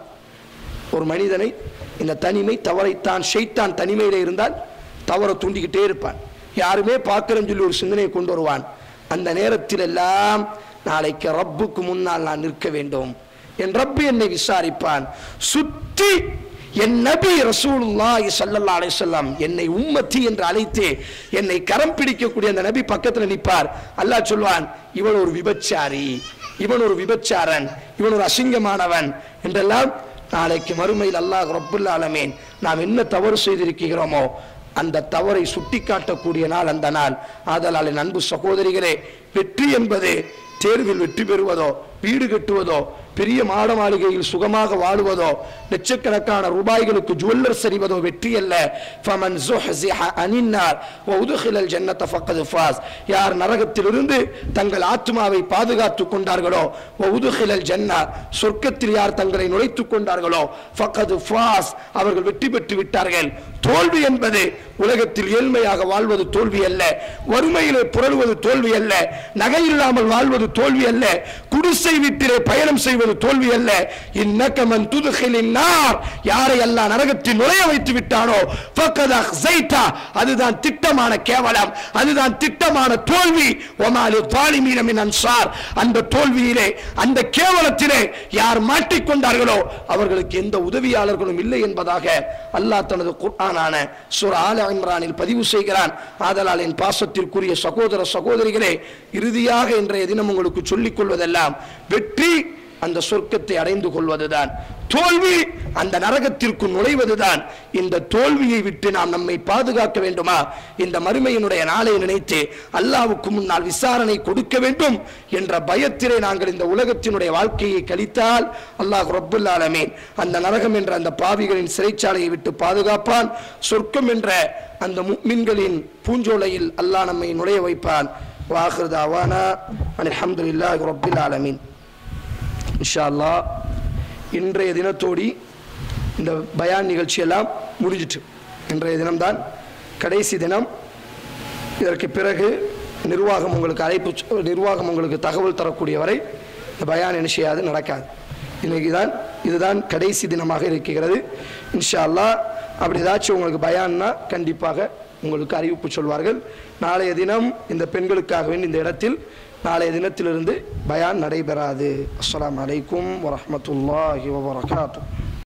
ஒரு மனிதனை இந்த தனிமை தவறைத்தான், ஷைத்தான் தனிமையில் இருந்தால் தவறை தூண்டிக்கிட்டே இருப்பான். யாருமே பார்க்கிறேன்னு சொல்லி ஒரு சிந்தனையை கொண்டு வருவான். அந்த நேரத்தில் எல்லாம் நாளைக்கு ரப்புக்கு முன்னால் நான் நிற்க வேண்டும், என் ரப்பு என்னை விசாரிப்பான். சுத்தி என் நபி ரசூலுல்லாஹி ஸல்லல்லாஹு அலைஹி வஸல்லம் என்னை உம்மத்தி என்று அழைத்து என்னை கரம் பிடிக்கக்கூடிய அந்த நபி பக்கத்தில் நிற்பார். அல்லாஹ் சொல்வான், இவன் ஒரு விபச்சாரி, இவன் ஒரு விபச்சாரன், இவன் ஒரு அசிங்கமானவன் என்றெல்லாம் நாளைக்கு மறுமையில் அல்லாஹ் ரப்புல் ஆலமீன் நாம் என்ன தவறு செய்திருக்கிறோமோ அந்த தவறை சுட்டி காட்டக்கூடிய நாள் அந்த நாள். ஆதலால் என் அன்பு சகோதரிகளே, வெற்றி என்பது தேர்வில் வெற்றி பெறுவதோ, வீடு கட்டுவதோ, பெரிய மாட மாளிகையில் சுகமாக வாழுவதோ, லட்சக்கணக்கான ரூபாய்களுக்கு ஜுவல்லர் சரிவதோ வெற்றி அல்ல. ஃபமன் ஸுஹ்ஸிஹ அனின்னார் வ உத்கிலல் ஜன்னத ஃபக்கத் ஃபாஸ். யார் நரகத்திலிருந்து தங்கள் ஆத்மாவை பாதுகாத்துக் கொண்டார்களோ, வ உத்கிலல் ஜன்னா சொர்க்கத்தில் யார் தங்களை நுழைத்துக் கொண்டார்களோ, ஃபக்கத் ஃபாஸ் அவர்கள் வெற்றி பெற்று விட்டார்கள். தோல்வி என்பது உலகத்தில் ஏழ்மையாக வாழ்வது தோல்வி அல்ல, வறுமையிலே புரளுவது தோல்வி அல்ல, நகை இல்லாமல் வாழ்வது தோல்வி அல்ல, குடிசை வீட்டிலே பயணம் செய்வது தோல்வி அல்ல. இன்னக மன் துத்கிலின் நார், யாரை அல்லாஹ் நரகத்தில் நுழைய வைத்து விட்டானோ ஃபக்கத் அக்ஸைதா, அதுதான் திட்டமான கேவலம், அதுதான் திட்டமான தோல்வி. வமா லிஸாலிமீன மின் அன்சார், அந்த தோல்வியிலே அந்த கேவலத்திலே யார் மாட்டிக்கொண்டார்களோ அவர்களுக்கு எந்த உதவியாளர்களும் இல்லை என்பதாக அல்லாஹ் தனது குர்ஆனான சூரா ஆல இம்ரானில் பதிவு செய்கிறான். ஆதலால் என் பாசத்திற்குரிய சகோதர சகோதரிகளே, இறுதியாக இன்றைய தினம் உங்களுக்கு சொல்லிக் கொள்வதெல்லாம் வெற்றி அந்த சொர்க்கத்தை அடைந்து கொள்வதுதான், தோல்வி அந்த நரகத்திற்கு நுழைவதுதான். இந்த தோல்வியை விட்டு நாம் நம்மை பாதுகாக்க வேண்டுமா, இந்த மறுமையினுடைய நாளை நினைத்து அல்லாஹ்வுக்கு முன்னால் விசாரணை கொடுக்க வேண்டும் என்ற பயத்திலே நாங்கள் இந்த உலகத்தினுடைய வாழ்க்கையை கழித்தால் அல்லாஹ் ரப்புல் ஆலமீன் அந்த நரகம் என்ற அந்த பாவிகளின் சிறைச்சாலையை விட்டு பாதுகாப்பான். சொர்க்கம் என்ற அந்த முஃமின்களின் பூஞ்சோலையில் அல்லாஹ் நம்மை நுழைய வைப்பான். வாஹிரு தஅவானா அல்ஹம்துலில்லாஹி ரப்பில் ஆலமீன். இன்ஷா அல்லாஹ் இன்றைய தினத்தோடி இந்த பயான் நிகழ்ச்சியெல்லாம் முடிஞ்சிட்டு, இன்றைய தினம்தான் கடைசி தினம். இதற்கு பிறகு நிர்வாகம் உங்களுக்கு தகவல் தரக்கூடிய வரை இந்த பயான் என்ன செய்யாது, நடக்காது. இதுதான் கடைசி தினமாக இருக்கிறது. இன்ஷா அல்லாஹ் அப்படி ஏதாச்சும் உங்களுக்கு பயான்னா கண்டிப்பாக உங்களுக்கு அறிவிப்பு சொல்வார்கள். நாளைய தினம் இந்த பெண்களுக்காக வேண்டி இந்த இடத்தில் நாளைய தினத்திலிருந்து பயான் நடைபெறாது. அஸ்ஸலாமு அலைக்கும் வரஹ்மத்துல்லாஹி வபரகாத்துஹு.